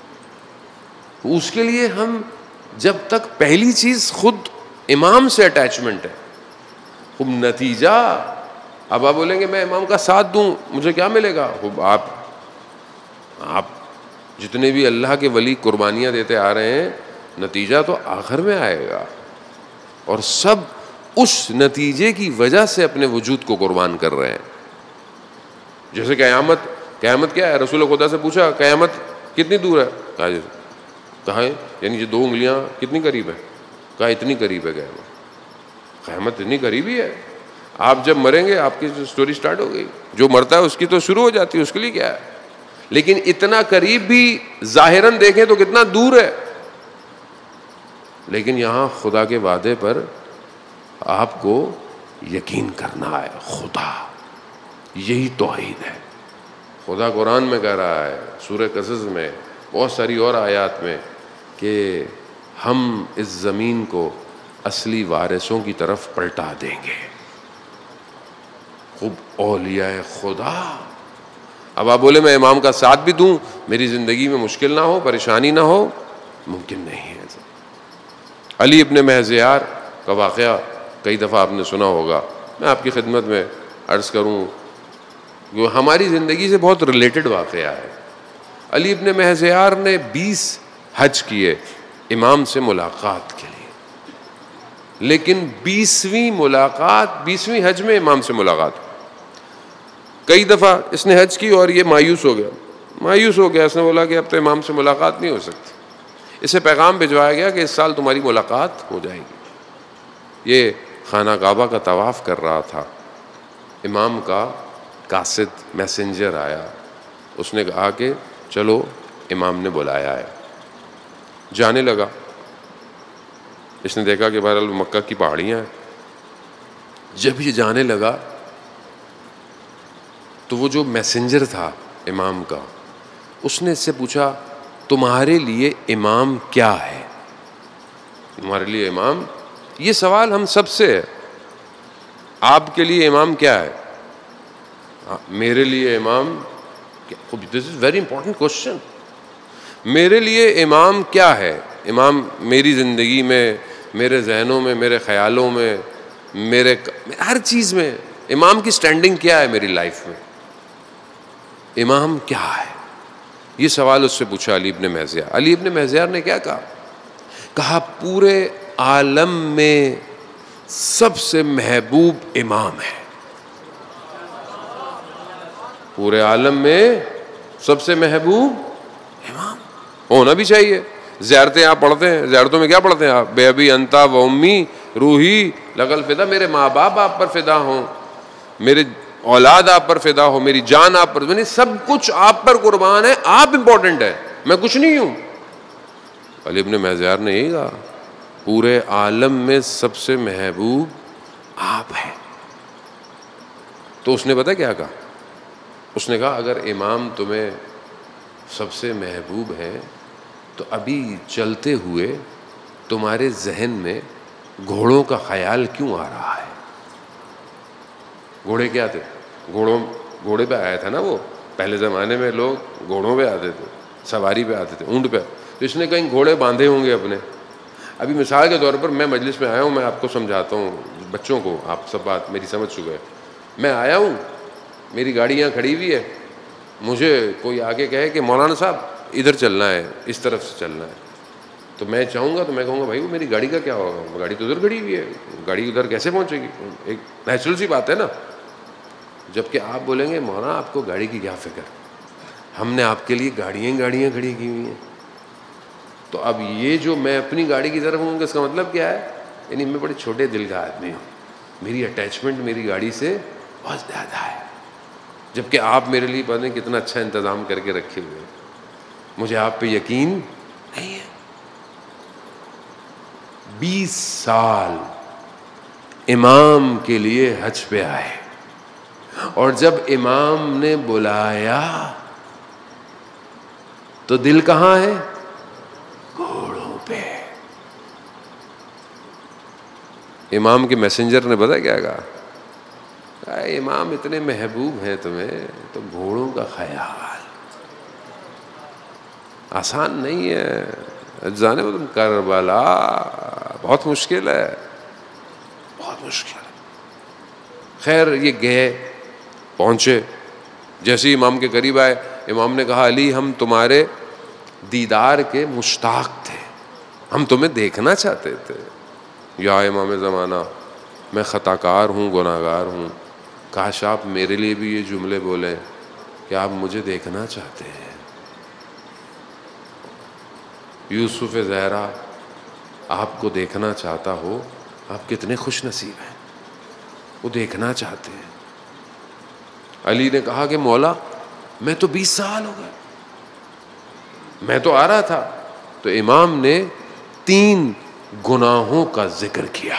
اس کے لیے ہم جب تک پہلی چیز خود امام سے اٹیچمنٹ ہے، خود نتیجہ اب آپ بولیں گے میں امام کا ساتھ دوں مجھے کیا ملے گا؟ خوب آپ آپ جتنے بھی اللہ کے ولی قربانیاں دیتے آ رہے ہیں، نتیجہ تو آخر میں آئے گا. اور سب اس نتیجے کی وجہ سے اپنے وجود کو قربان کر رہے ہیں. جیسے قیامت قیامت کیا ہے؟ رسول خدا سے پوچھا قیامت کتنی دور ہے؟ کہا جی کہا ہے یعنی یہ دو انگلیاں کتنی قریب ہے؟ کہا اتنی قریب ہے قیامت. قیامت اتنی قریب ہی ہے. آپ جب مریں گے آپ کی سٹوری سٹارٹ ہو گئی. جو مرتا ہے اس کی تو شروع ہو جاتی ہے، اس کے لیے کیا ہے؟ لیکن اتنا قریب بھی ظاہراً دیکھیں تو کتنا دور ہے. لیکن یہاں خدا کے وعدے پر آپ کو یقین کرنا ہے. خدا، یہی توحید ہے. خدا قرآن میں کہہ رہا ہے، سورہ قصص میں، بہت ساری اور آیات میں، کہ ہم اس زمین کو اصلی وارثوں کی طرف پلٹا دیں گے. خوب اولیاء خدا. اب آپ بولے میں امام کا ساتھ بھی دوں، میری زندگی میں مشکل نہ ہو، پریشانی نہ ہو، ممکن نہیں ہے. علی ابن مہزیار کا واقعہ کئی دفعہ آپ نے سنا ہوگا. میں آپ کی خدمت میں عرض کروں، جو ہماری زندگی سے بہت ریلیٹڈ واقعہ ہے. علی ابن مہزیار نے بیس حج کیے امام سے ملاقات کے لیے، لیکن بیسویں ملاقات بیسویں حج میں امام سے ملاقات. کئی دفعہ اس نے حج کی اور یہ مایوس ہو گیا مایوس ہو گیا اس نے بولا کہ اب تو امام سے ملاقات نہیں ہو سکتی. اسے پیغام بھجوایا گیا کہ اس سال تمہاری ملاقات ہو جائے گی. یہ خانہ کعبہ کا طواف کر رہا تھا. امام کا قاصد میسنجر آیا، اس نے کہا کہ چلو امام نے بلایا ہے. جانے لگا. اس نے دیکھا کہ بہرحال مکہ کی پہاڑیاں ہیں. جب یہ جانے لگا تو وہ جو میسنجر تھا امام کا، اس نے اس سے پوچھا تمہارے لیے امام کیا ہے؟ تمہارے لیے امام، یہ سوال ہم سب سے ہے. آپ کے لیے امام کیا ہے؟ میرے لیے امام، this is very important question. میرے لیے امام کیا ہے؟ امام میری زندگی میں، میرے ذہنوں میں، میرے خیالوں میں میرے ہر چیز میں امام کی سٹینڈنگ کیا ہے میری لائف میں، امام کیا ہے؟ یہ سوال اس سے پوچھا علی ابن مہزیار۔ علی ابن مہزیار نے کیا کہا؟ کہا پورے عالم میں سب سے محبوب امام ہے، پورے عالم میں سب سے محبوب امام ہونا بھی چاہیے۔ زیارتیں آپ پڑھتے ہیں، زیارتوں میں کیا پڑھتے ہیں آپ؟ بے ابی انتا و امی روحی لگل فدا، میرے ماں باپ آپ پر فدا ہوں، میرے اولاد آپ پر فدا ہو، میری جان آپ پر، یعنی سب کچھ آپ پر قربان ہے، آپ امپورٹنٹ ہے، میں کچھ نہیں ہوں۔ علی ابن مہزیار نے یہی کہا پورے عالم میں سب سے محبوب آپ ہیں۔ تو اس نے پتہ کیا کہا؟ اس نے کہا اگر امام تمہیں سب سے محبوب ہے تو ابھی چلتے ہوئے تمہارے ذہن میں گھوڑوں کا خیال کیوں آ رہا ہے؟ گھوڑے کیا تھے؟ گھوڑوں گھوڑے پہ آیا تھا نا وہ، پہلے زمانے میں لوگ گھوڑوں پہ آتے تھے، سواری پہ آتے تھے، اونٹ پہ، تو اس نے کہیں گھوڑے باندھے ہوں گے اپنے۔ ابھی مثال کے طور پر میں مجلس میں آیا ہوں، میں آپ کو سمجھاتا ہوں، بچوں کو آپ سب بات میری سمجھ چکے ہیں۔ میں آیا ہوں، میری گاڑی یہاں کھڑی ہوئی ہے، مجھے کوئی آگے کہے کہ مولانا صاحب ادھر چلنا ہے، اس طرف سے چلنا ہے، تو میں چاہوں گا تو میں کہوں گا بھائی وہ میری گاڑی کا کیا ہوگا، گاڑی تو ادھر کھڑی ہوئی ہے، گاڑی ادھر کیسے پہنچے گی؟ ایک نیچرل سی بات ہے نا۔ جبکہ آپ بولیں گے مولانا آپ کو گاڑی کی کیا فکر، ہم نے آپ کے لیے گاڑیاں گاڑیاں کھڑی کی ہوئی ہیں۔ تو اب یہ جو میں اپنی گاڑی کی طرف ہوں، اس کا مطلب کیا ہے؟ یعنی میں بڑے چھوٹے دل کا آدمی ہوں، میری اٹیچمنٹ میری گاڑی سے بہت زیادہ ہے، جبکہ آپ میرے لیے پتہ نہیں کتنا اچھا انتظام کر کے رکھے ہوئے ہیں، مجھے آپ پہ یقین نہیں ہے۔ بیس سال امام کے لیے حج پہ آئے، اور جب امام نے بلایا تو دل کہاں ہے؟ گھوڑوں پہ۔ امام کے میسنجر نے پتہ کیا کہا؟ اے امام اتنے محبوب ہیں تمہیں تو گھوڑوں کا خیال آسان نہیں ہے، جانے وہ تم کربلا بہت مشکل ہے، بہت مشکل ہے۔ خیر یہ گئے، پہنچے، جیسے ہی امام کے قریب آئے، امام نے کہا علی ہم تمہارے دیدار کے مشتاق تھے، ہم تمہیں دیکھنا چاہتے تھے۔ یا امام زمانہ میں خطا کار ہوں، گناہ گار ہوں، کاش آپ میرے لیے بھی یہ جملے بولیں کہ آپ مجھے دیکھنا چاہتے ہیں۔ یوسف زہرا آپ کو دیکھنا چاہتا ہو، آپ کتنے خوش نصیب ہیں، وہ دیکھنا چاہتے ہیں۔ علی نے کہا کہ مولا میں تو بیس سال ہو گئے، میں تو آ رہا تھا۔ تو امام نے تین گناہوں کا ذکر کیا،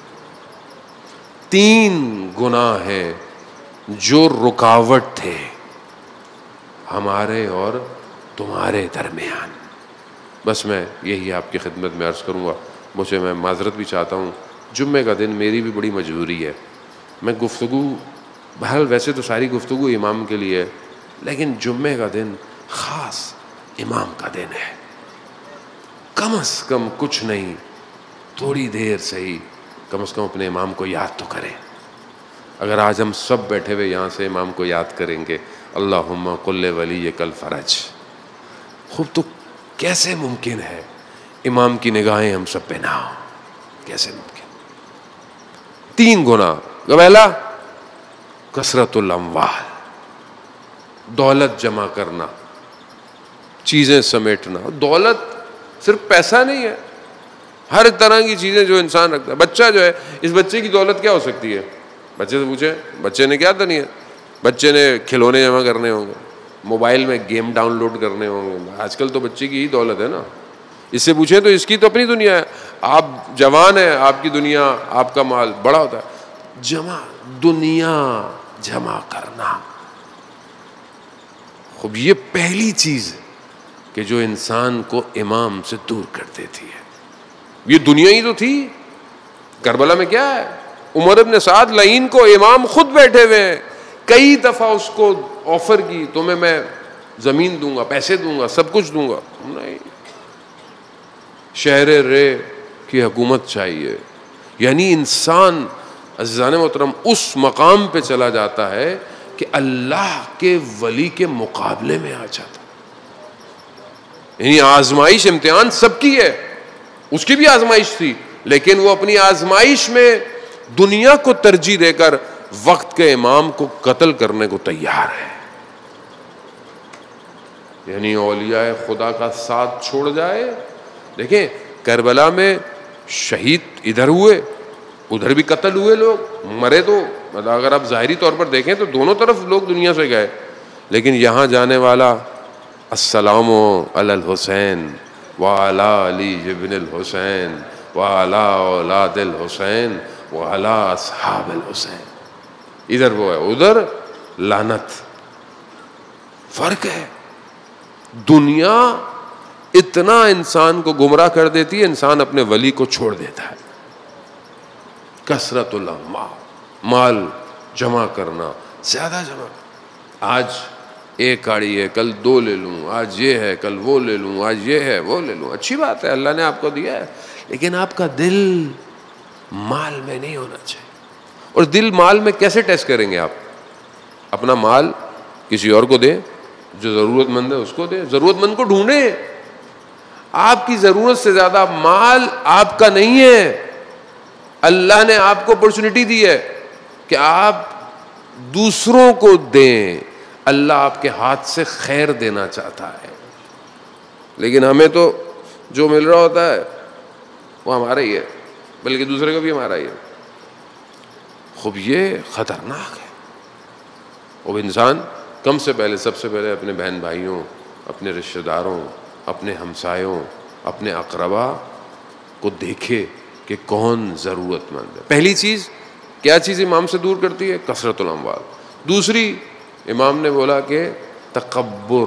تین گناہ ہیں جو رکاوٹ تھے ہمارے اور تمہارے درمیان۔ بس میں یہی آپ کی خدمت میں عرض کروں گا، مجھے میں معذرت بھی چاہتا ہوں، جمعے کا دن میری بھی بڑی مجبوری ہے، میں گفتگو بہرحال ویسے تو ساری گفتگو امام کے لیے ہے، لیکن جمعے کا دن خاص امام کا دن ہے، کم از کم کچھ نہیں تھوڑی دیر صحیح کم از کم اپنے امام کو یاد تو کریں۔ اگر آج ہم سب بیٹھے ہوئے یہاں سے امام کو یاد کریں گے، اللہم قل ولیک الفرج، خوب تو کیسے ممکن ہے امام کی نگاہیں ہم سب پہ نہ ہوں؟ کیسے ممکن؟ تین گناہ، پہلا کثرت الاموال، دولت جمع کرنا، چیزیں سمیٹنا۔ دولت صرف پیسہ نہیں ہے، ہر طرح کی چیزیں جو انسان رکھتا ہے۔ بچہ جو ہے، اس بچے کی دولت کیا ہو سکتی ہے؟ بچے سے پوچھیں، بچے نے کیا دنیا، بچے نے کھلونے جمع کرنے ہوں گے، موبائل میں گیم ڈاؤن لوڈ کرنے ہوں گے، آج کل تو بچے کی ہی دولت ہے نا۔ اس سے پوچھیں تو اس کی تو اپنی دنیا ہے، آپ جوان ہیں، آپ کی دنیا، آپ کا مال بڑا ہوتا ہے۔ جمع دنیا جمع کرنا، خوب یہ پہلی چیز ہے کہ جو انسان کو امام سے دور کر دیتی ہے۔ یہ دنیا ہی تو تھی۔ کربلا میں کیا ہے؟ عمر ابن سعد لعین کو امام خود بیٹھے ہوئے ہیں، کئی دفعہ اس کو آفر کی تمہیں میں زمین دوں گا، پیسے دوں گا، سب کچھ دوں گا، نہیں، شہر رے کی حکومت چاہیے۔ یعنی انسان عزیزان محترم اس مقام پہ چلا جاتا ہے کہ اللہ کے ولی کے مقابلے میں آ جاتا. یعنی آزمائش امتحان سب کی ہے, اس کی بھی آزمائش تھی, لیکن وہ اپنی آزمائش میں دنیا کو ترجیح دے کر وقت کے امام کو قتل کرنے کو تیار ہے. یعنی اولیاء خدا کا ساتھ چھوڑ جائے. دیکھیں کربلا میں شہید ادھر ہوئے, ادھر بھی قتل ہوئے لوگ, مرے تو اگر آپ ظاہری طور پر دیکھیں تو دونوں طرف لوگ دنیا سے گئے, لیکن یہاں جانے والا السلام علی الحسین وعلی علی ابن الحسین وعلی اولاد الحسین وعلی اصحاب الحسین, ادھر وہ ہے ادھر لعنت. فرق ہے. دنیا اتنا انسان کو گمراہ کر دیتی ہے, انسان اپنے ولی کو چھوڑ دیتا ہے. کثرت الاموال, مال جمع کرنا, زیادہ جمع. آج ایک گاڑی ہے, کل دو لے لوں, آج یہ ہے کل وہ لے لوں, آج یہ ہے وہ لے لوں. اچھی بات ہے, اللہ نے آپ کو دیا ہے, لیکن آپ کا دل مال میں نہیں ہونا چاہیے. اور دل مال میں کیسے ٹیسٹ کریں گے آپ؟ اپنا مال کسی اور کو دیں, جو ضرورت مند ہے اس کو دیں, ضرورت مند کو ڈھونڈیں. آپ کی ضرورت سے زیادہ مال آپ کا نہیں ہے. اللہ نے آپ کو اپرچونٹی دی ہے کہ آپ دوسروں کو دیں. اللہ آپ کے ہاتھ سے خیر دینا چاہتا ہے, لیکن ہمیں تو جو مل رہا ہوتا ہے وہ ہمارا ہی ہے, بلکہ دوسرے کو بھی ہمارا ہی ہے. خوب یہ خطرناک ہے. وہ انسان کم سے پہلے سب سے پہلے اپنے بہن بھائیوں, اپنے رشتہ داروں, اپنے ہمسایوں, اپنے اقربا کو دیکھے کہ کون ضرورت مند ہے. پہلی چیز کیا چیز امام سے دور کرتی ہے؟ کثرت الاموال. دوسری امام نے بولا کہ تکبر,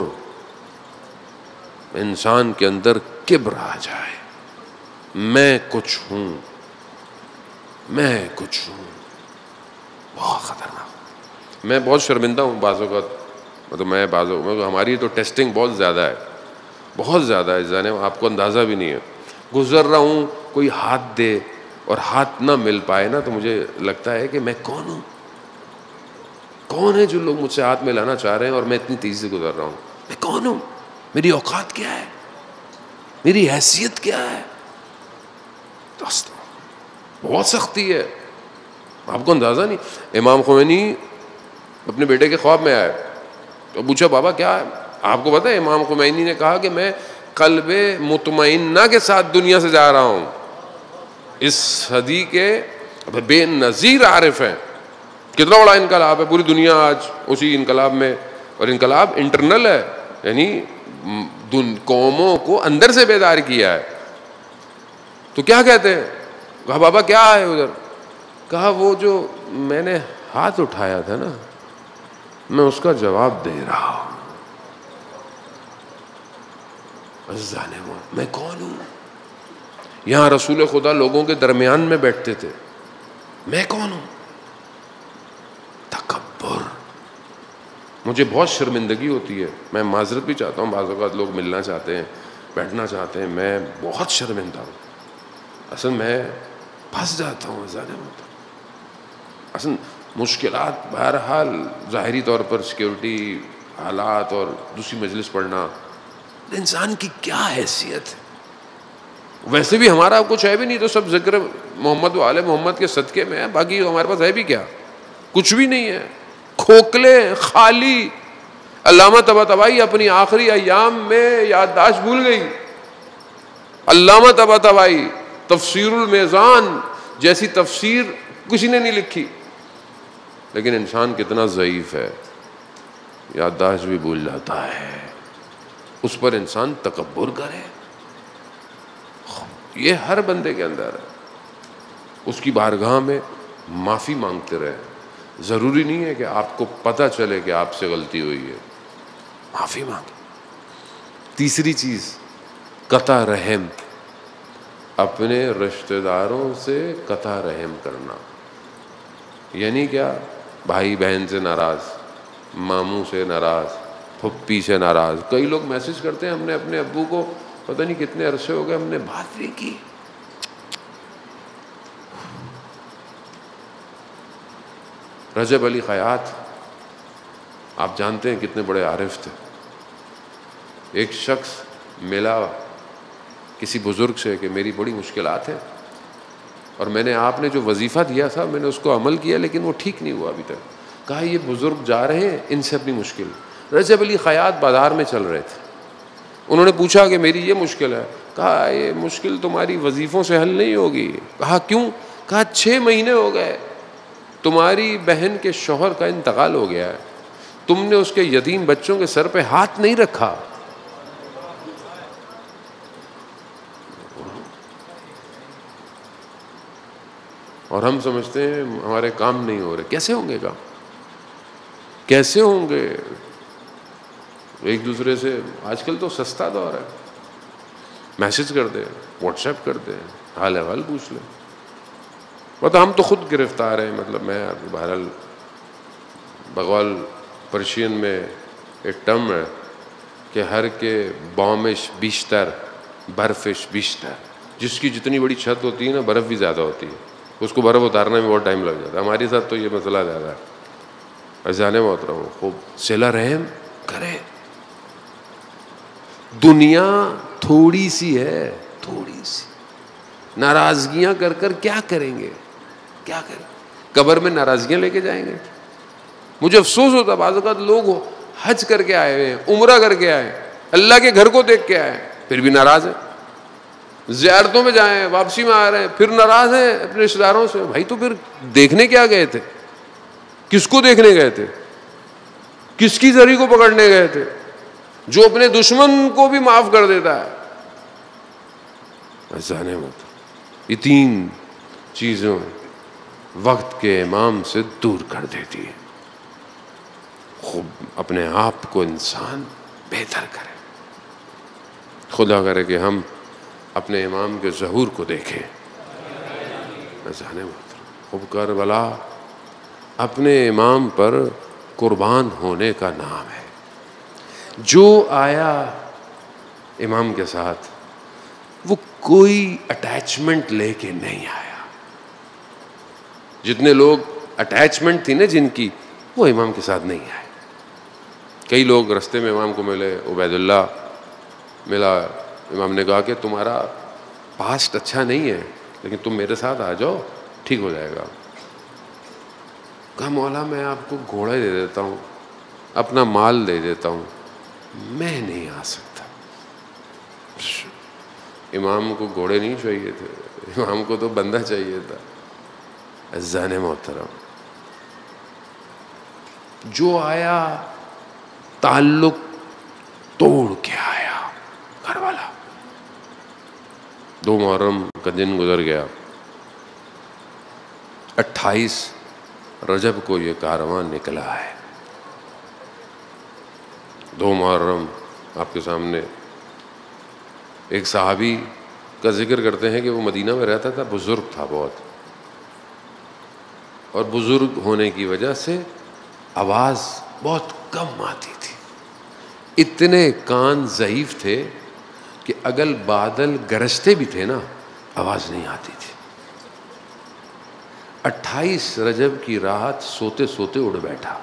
انسان کے اندر کبر آ جائے, میں کچھ ہوں, میں کچھ ہوں. بہت خطرناک. میں بہت شرمندہ ہوں بعض اوقات, مطلب میں بعض اوقات ہماری تو ٹیسٹنگ بہت زیادہ ہے, بہت زیادہ ہے جانے, آپ کو اندازہ بھی نہیں ہے. گزر رہا ہوں, کوئی ہاتھ دے اور ہاتھ نہ مل پائے نا, تو مجھے لگتا ہے کہ میں کون ہوں, کون ہے جو لوگ مجھ سے ہاتھ ملانا چاہ رہے ہیں اور میں اتنی تیزی سے گزر رہا ہوں. میں کون ہوں, میری اوقات کیا ہے, میری حیثیت کیا ہے. دوستو بہت سختی ہے, آپ کو اندازہ نہیں. امام خمینی اپنے بیٹے کے خواب میں آئے تو پوچھا بابا کیا ہے؟ آپ کو پتہ ہے امام خمینی نے کہا کہ میں قلب مطمئنہ کے ساتھ دنیا سے جا رہا ہوں. اس صدی کے بے نظیر عارف ہیں. کتنا بڑا انقلاب ہے, پوری دنیا آج اسی انقلاب میں, اور انقلاب انٹرنل ہے, یعنی قوموں کو اندر سے بیدار کیا ہے. تو کیا کہتے ہیں؟ کہا بابا کیا ہے ادھر؟ کہا وہ جو میں نے ہاتھ اٹھایا تھا نا, میں اس کا جواب دے رہا ہوں. عزیزانے وہ میں کون ہوں؟ یہاں رسول خدا لوگوں کے درمیان میں بیٹھتے تھے, میں کون ہوں؟ تکبر. مجھے بہت شرمندگی ہوتی ہے, میں معذرت بھی چاہتا ہوں, بعض اوقات لوگ ملنا چاہتے ہیں, بیٹھنا چاہتے ہیں, میں بہت شرمندہ ہوں. اصل میں پھنس جاتا ہوں عزیزانے محترم. اصل مشکلات بہرحال ظاہری طور پر سیکیورٹی حالات اور دوسری مجلس پڑھنا, انسان کی کیا حیثیت ہے؟ ویسے بھی ہمارا کچھ ہے بھی نہیں, تو سب ذکر محمد و آل محمد کے صدقے میں ہے, باقی ہمارے پاس ہے بھی کیا؟ کچھ بھی نہیں ہے, کھوکھلے خالی. علامہ طباطبائی اپنی آخری ایام میں یادداشت بھول گئی. علامہ طباطبائی تفسیر المیزان جیسی تفسیر کسی نے نہیں لکھی, لیکن انسان کتنا ضعیف ہے, یادداشت بھی بھول جاتا ہے. اس پر انسان تکبر کرے, یہ ہر بندے کے اندر ہے. اس کی بارگاہ میں معافی مانگتے رہے. ضروری نہیں ہے کہ آپ کو پتہ چلے کہ آپ سے غلطی ہوئی ہے, معافی مانگے. تیسری چیز قطع رحم, اپنے رشتہ داروں سے قطع رحم کرنا. یعنی کیا؟ بھائی بہن سے ناراض, ماموں سے ناراض, پھپھی سے ناراض. کئی لوگ میسج کرتے ہیں ہم نے اپنے ابو کو پتہ نہیں کتنے عرصے ہو گئے ہم نے بات نہیں کی. رجب علی خیاط آپ جانتے ہیں کتنے بڑے عارف تھے. ایک شخص ملا کسی بزرگ سے کہ میری بڑی مشکلات ہیں اور میں نے آپ نے جو وظیفہ دیا تھا میں نے اس کو عمل کیا لیکن وہ ٹھیک نہیں ہوا ابھی تک. کہا یہ بزرگ جا رہے ہیں ان سے اپنی مشکل. رجب علی خیاط بازار میں چل رہے تھے. انہوں نے پوچھا کہ میری یہ مشکل ہے. کہا یہ مشکل تمہاری وظیفوں سے حل نہیں ہوگی. کہا کیوں؟ کہا چھ مہینے ہو گئے تمہاری بہن کے شوہر کا انتقال ہو گیا ہے, تم نے اس کے یتیم بچوں کے سر پہ ہاتھ نہیں رکھا. اور ہم سمجھتے ہیں ہمارے کام نہیں ہو رہے. کیسے ہوں گے کام؟ کیسے ہوں گے؟ ایک دوسرے سے آج کل تو سستا دور ہے, میسج کر دیں, واٹس ایپ کر دیں, حال احوال پوچھ لیں. مطلب ہم تو خود گرفتار ہیں. مطلب میں بہرحال بقول پرشین میں ایک ٹرم ہے کہ ہر کے بامش بیشتر برفش بیشتر. جس کی جتنی بڑی چھت ہوتی ہے نا برف بھی زیادہ ہوتی ہے, اس کو برف اتارنے میں بہت ٹائم لگ جاتا ہے. ہمارے ساتھ تو یہ مسئلہ زیادہ ہے. عزیزان محترم خوب صلہ رحم کریں. دنیا تھوڑی سی ہے, تھوڑی سی. ناراضگیاں کر کر کیا کریں گے؟ کیا کریں؟ قبر میں ناراضگیاں لے کے جائیں گے. مجھے افسوس ہوتا ہے بعض اوقات لوگ حج کر کے آئے ہوئے ہیں, عمرہ کر کے آئے, اللہ کے گھر کو دیکھ کے آئے, پھر بھی ناراض ہیں. زیارتوں میں جائیں, واپسی میں آ رہے ہیں, پھر ناراض ہیں اپنے رشتے داروں سے. بھائی تو پھر دیکھنے کیا گئے تھے؟ کس کو دیکھنے گئے تھے؟ کس کی زری کو پکڑنے گئے تھے جو اپنے دشمن کو بھی معاف کر دیتا ہے؟ عزیزان محترم یہ تین چیزوں وقت کے امام سے دور کر دیتی ہے. خوب اپنے آپ کو انسان بہتر کرے. خدا کرے کہ ہم اپنے امام کے ظہور کو دیکھیں. عزیزان محترم خوب کربلا اپنے امام پر قربان ہونے کا نام ہے. جو آیا امام کے ساتھ وہ کوئی اٹیچمنٹ لے کے نہیں آیا. جتنے لوگ اٹیچمنٹ تھی نا جن کی, وہ امام کے ساتھ نہیں آئے. کئی لوگ رستے میں امام کو ملے. عبید اللہ ملا, امام نے کہا کہ تمہارا پاسٹ اچھا نہیں ہے لیکن تم میرے ساتھ آ جاؤ ٹھیک ہو جائے گا. کہا مولا میں آپ کو گھوڑا دے دیتا ہوں, اپنا مال دے دیتا ہوں, میں نہیں آ سکتا. امام کو گھوڑے نہیں چاہیے تھے, امام کو تو بندہ چاہیے تھا. عزیزان محترم جو آیا تعلق توڑ کے آیا. کربلا دو محرم کا دن گزر گیا. اٹھائیس رجب کو یہ کارواں نکلا ہے. دو محرم آپ کے سامنے ایک صحابی کا ذکر کرتے ہیں کہ وہ مدینہ میں رہتا تھا, بزرگ تھا بہت, اور بزرگ ہونے کی وجہ سے آواز بہت کم آتی تھی. اتنے کان ضعیف تھے کہ اگر بادل گرجتے بھی تھے نا آواز نہیں آتی تھی. اٹھائیس رجب کی رات سوتے سوتے اڑ بیٹھا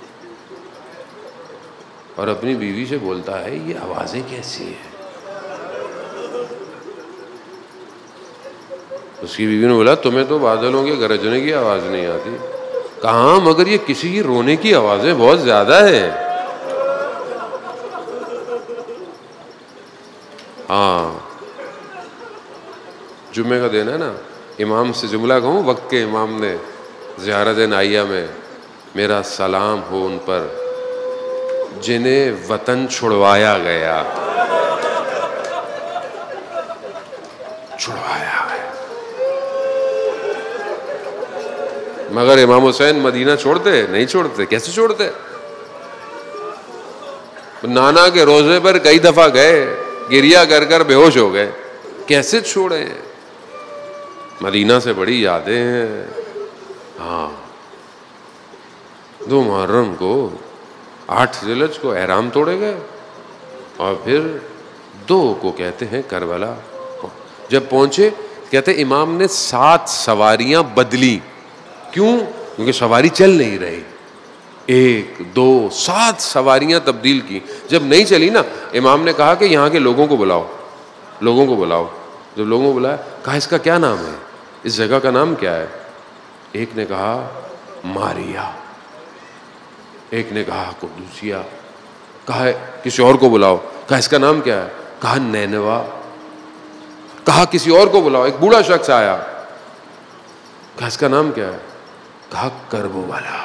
اور اپنی بیوی سے بولتا ہے یہ آوازیں کیسی ہیں؟ اس کی بیوی نے بولا تمہیں تو بادلوں کے گرجنے کی آواز نہیں آتی. کہاں مگر یہ کسی کی رونے کی آوازیں بہت زیادہ ہیں. ہاں جمعے کا دن ہے نا, امام سے جملہ کہوں, وقت کے امام نے زیارت نائیہ میں میرا سلام ہو ان پر جنہیں وطن چھڑوایا گیا. چھڑوایا گیا مگر امام حسین مدینہ چھوڑتے نہیں چھوڑتے. کیسے چھوڑتے؟ نانا کے روزے پر کئی دفعہ گئے, گریا کر کر بے ہوش ہو گئے. کیسے چھوڑے؟ مدینہ سے بڑی یادیں ہیں. ہاں دو محرم کو آٹھ ذیلحج کو احرام توڑے گئے اور پھر دو کو کہتے ہیں کربلا. جب پہنچے کہتے امام نے سات سواریاں بدلی. کیوں؟ کیونکہ سواری چل نہیں رہی. ایک دو سات سواریاں تبدیل کی. جب نہیں چلی نا امام نے کہا کہ یہاں کے لوگوں کو بلاؤ, لوگوں کو بلاؤ. جب لوگوں کو بلایا کہا اس کا کیا نام ہے, اس جگہ کا نام کیا ہے؟ ایک نے کہا ماریا, ایک نے کہا قدوسیہ. کہا کسی اور کو بلاؤ, کہا اس کا نام کیا ہے؟ کہا نینوا. کہا کسی اور کو بلاؤ. ایک بوڑھا شخص آیا, کہا اس کا نام کیا ہے؟ کہا کربلا.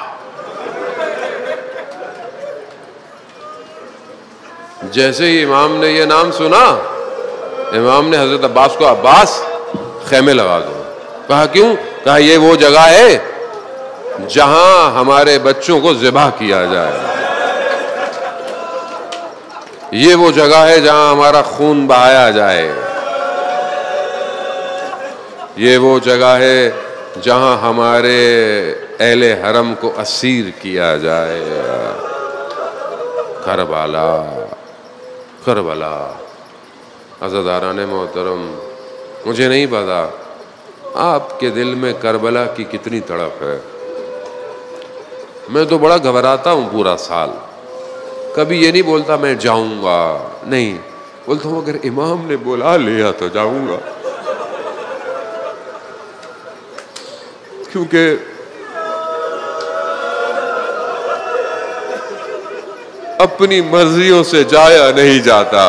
جیسے ہی امام نے یہ نام سنا, امام نے حضرت عباس کو عباس خیمے لگا دو. کہا کیوں؟ کہا یہ وہ جگہ ہے جہاں ہمارے بچوں کو ذبح کیا جائے, یہ وہ جگہ ہے جہاں ہمارا خون بہایا جائے, یہ وہ جگہ ہے جہاں ہمارے اہل حرم کو اسیر کیا جائے. کربلا, کربلا. عزاداران محترم, مجھے نہیں پتا آپ کے دل میں کربلا کی کتنی تڑپ ہے. میں تو بڑا گھبراتا ہوں پورا سال, کبھی یہ نہیں بولتا میں جاؤں گا, نہیں بولتا ہوں اگر امام نے بلا لیا تو جاؤں گا. کیونکہ اپنی مرضیوں سے جایا نہیں جاتا.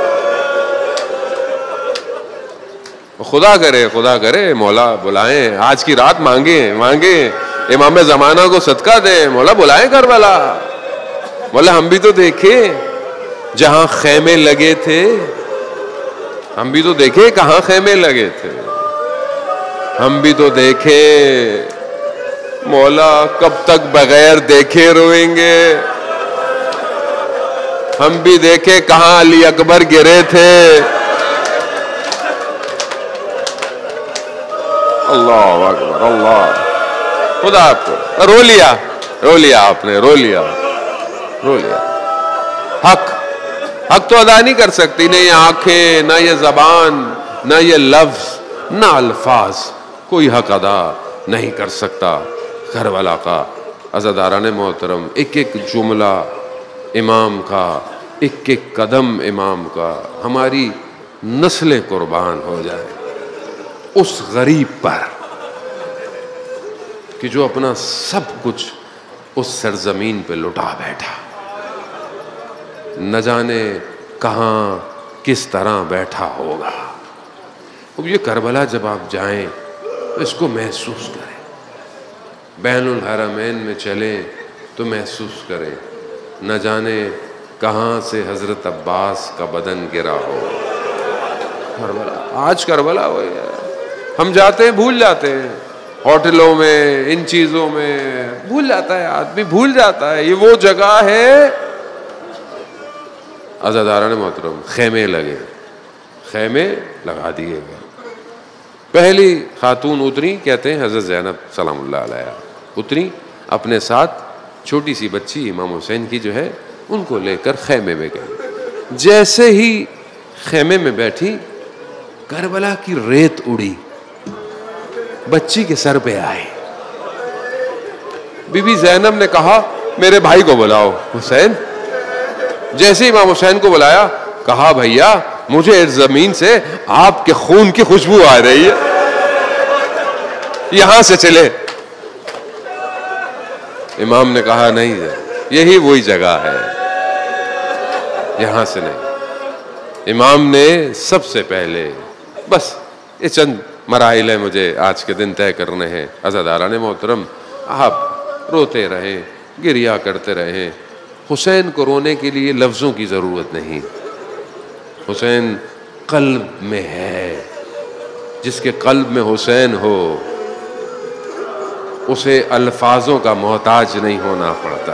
خدا کرے خدا کرے مولا بلائیں, آج کی رات مانگیں مانگیں, امام زمانہ کو صدقہ دیں, مولا بلائیں کربلا. مولا ہم بھی تو دیکھیں جہاں خیمے لگے تھے, ہم بھی تو دیکھیں کہاں خیمے لگے تھے, ہم بھی تو دیکھیں مولا کب تک بغیر دیکھے روئیں گے, ہم بھی دیکھیں کہاں علی اکبر گرے تھے. اللہ اکبر, اللہ خدا آپ کو رو لیا, رو لیا آپ نے, رو لیا رو لیا. حق حق تو ادا نہیں کر سکتی, نہ یہ آنکھیں, نہ یہ زبان, نہ یہ لفظ, نہ الفاظ, کوئی حق ادا نہیں کر سکتا کربلا کا. عزاداران محترم, ایک ایک جملہ امام کا, ایک ایک قدم امام کا, ہماری نسلیں قربان ہو جائے اس غریب پر کہ جو اپنا سب کچھ اس سرزمین پہ لٹا بیٹھا, نہ جانے کہاں کس طرح بیٹھا ہوگا. اب یہ کربلا جب آپ جائیں تو اس کو محسوس کریں, بین الحرمین میں چلیں تو محسوس کریں, نہ جانے کہاں سے حضرت عباس کا بدن گرا ہو. کربلا, آج کربلا ہوئی ہے, ہم جاتے ہیں بھول جاتے ہیں, ہوٹلوں میں ان چیزوں میں بھول جاتا ہے آدمی, بھول جاتا ہے یہ وہ جگہ ہے. عزاداران محترم, خیمے لگے, خیمے لگا دیے گئے. پہلی خاتون اتری, کہتے ہیں حضرت زینب سلام اللہ علیہ اتری, اپنے ساتھ چھوٹی سی بچی امام حسین کی جو ہے ان کو لے کر خیمے میں گئی. جیسے ہی خیمے میں بیٹھی کربلا کی ریت اڑی, بچی کے سر پہ آئی. بی بی زینب نے کہا میرے بھائی کو بلاؤ حسین. جیسے امام حسین کو بلایا, کہا بھیا مجھے اس زمین سے آپ کے خون کی خوشبو آ رہی ہے, یہاں سے چلے. امام نے کہا نہیں, یہی وہی جگہ ہے, یہاں سے نہیں. امام نے سب سے پہلے, بس یہ چند مراحل ہیں مجھے آج کے دن طے کرنے ہیں. عزاداران محترم, آپ روتے رہیں, گریا کرتے رہیں. حسین کو رونے کے لیے لفظوں کی ضرورت نہیں, حسین قلب میں ہے. جس کے قلب میں حسین ہو اسے الفاظوں کا محتاج نہیں ہونا پڑتا.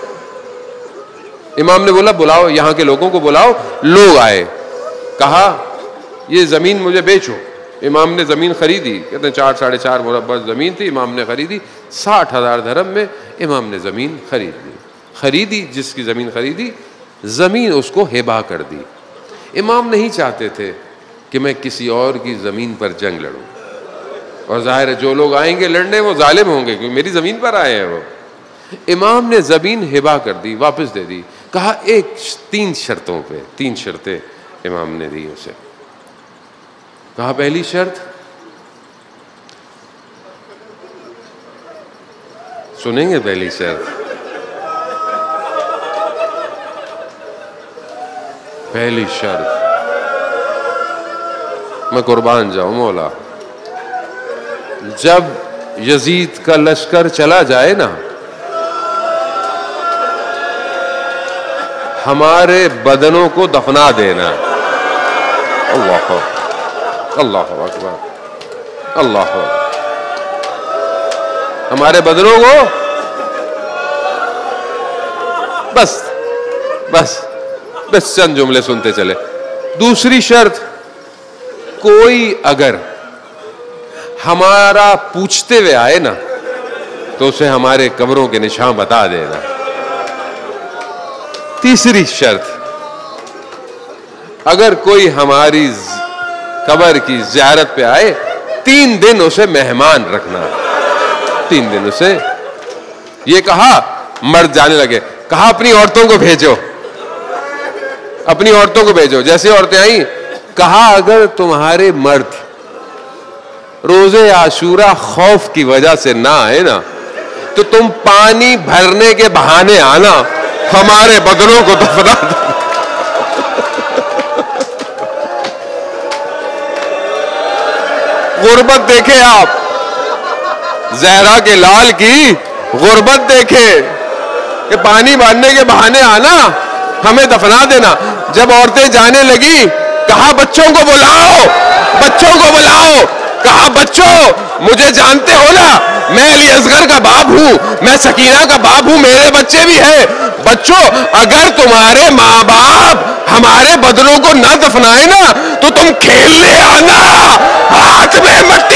امام نے بولا بلاؤ, یہاں کے لوگوں کو بلاؤ. لوگ آئے, کہا یہ زمین مجھے بیچو. امام نے زمین خریدی, کہتے ہیں چار ساڑھے چار مربع زمین تھی, امام نے خریدی ساٹھ ہزار درہم میں. امام نے زمین خرید لی, خریدی جس کی زمین خریدی, زمین اس کو ہبہ کر دی. امام نہیں چاہتے تھے کہ میں کسی اور کی زمین پر جنگ لڑوں. اور ظاہر ہے جو لوگ آئیں گے لڑنے وہ ظالم ہوں گے، کیونکہ میری زمین پر آئے ہیں وہ. امام نے زمین ہبا کر دی، واپس دے دی. کہا ایک تین شرطوں پہ، تین شرطیں امام نے دی اسے. کہا پہلی شرط، سنیں گے پہلی شرط؟ پہلی شرط، میں قربان جاؤں مولا، جب یزید کا لشکر چلا جائے نا، ہمارے بدنوں کو دفنا دینا. اللہ اللہ اکبر، اللہ اکبر. ہمارے بدنوں کو بس بس بس چند جملے سنتے چلے. دوسری شرط، کوئی اگر ہمارا پوچھتے ہوئے آئے نا تو اسے ہمارے قبروں کے نشان بتا دینا. تیسری شرط، اگر کوئی ہماری قبر کی زیارت پہ آئے تین دن اسے مہمان رکھنا. تین دن اسے، یہ کہا مرد جانے لگے، کہا اپنی عورتوں کو بھیجو، اپنی عورتوں کو بھیجو. جیسے عورتیں آئیں، کہا اگر تمہارے مرد روزے عاشورہ خوف کی وجہ سے نہ آئے نا تو تم پانی بھرنے کے بہانے آنا، ہمارے بدنوں کو دفنا دو. غربت دیکھے آپ، زہرا کے لال کی غربت دیکھے کہ پانی بھرنے کے بہانے آنا، ہمیں دفنا دینا. جب عورتیں جانے لگی، کہا بچوں کو بلاؤ، بچوں کو بلاؤ. کہا بچوں، مجھے جانتے ہو نا، میں علی اصغر کا باپ ہوں، میں سکینہ کا باپ ہوں، میرے بچے بھی ہیں. بچوں، اگر تمہارے ماں باپ ہمارے بدنوں کو نہ دفنائے نا تو تم کھیلنے آنا، ہاتھ میں مٹی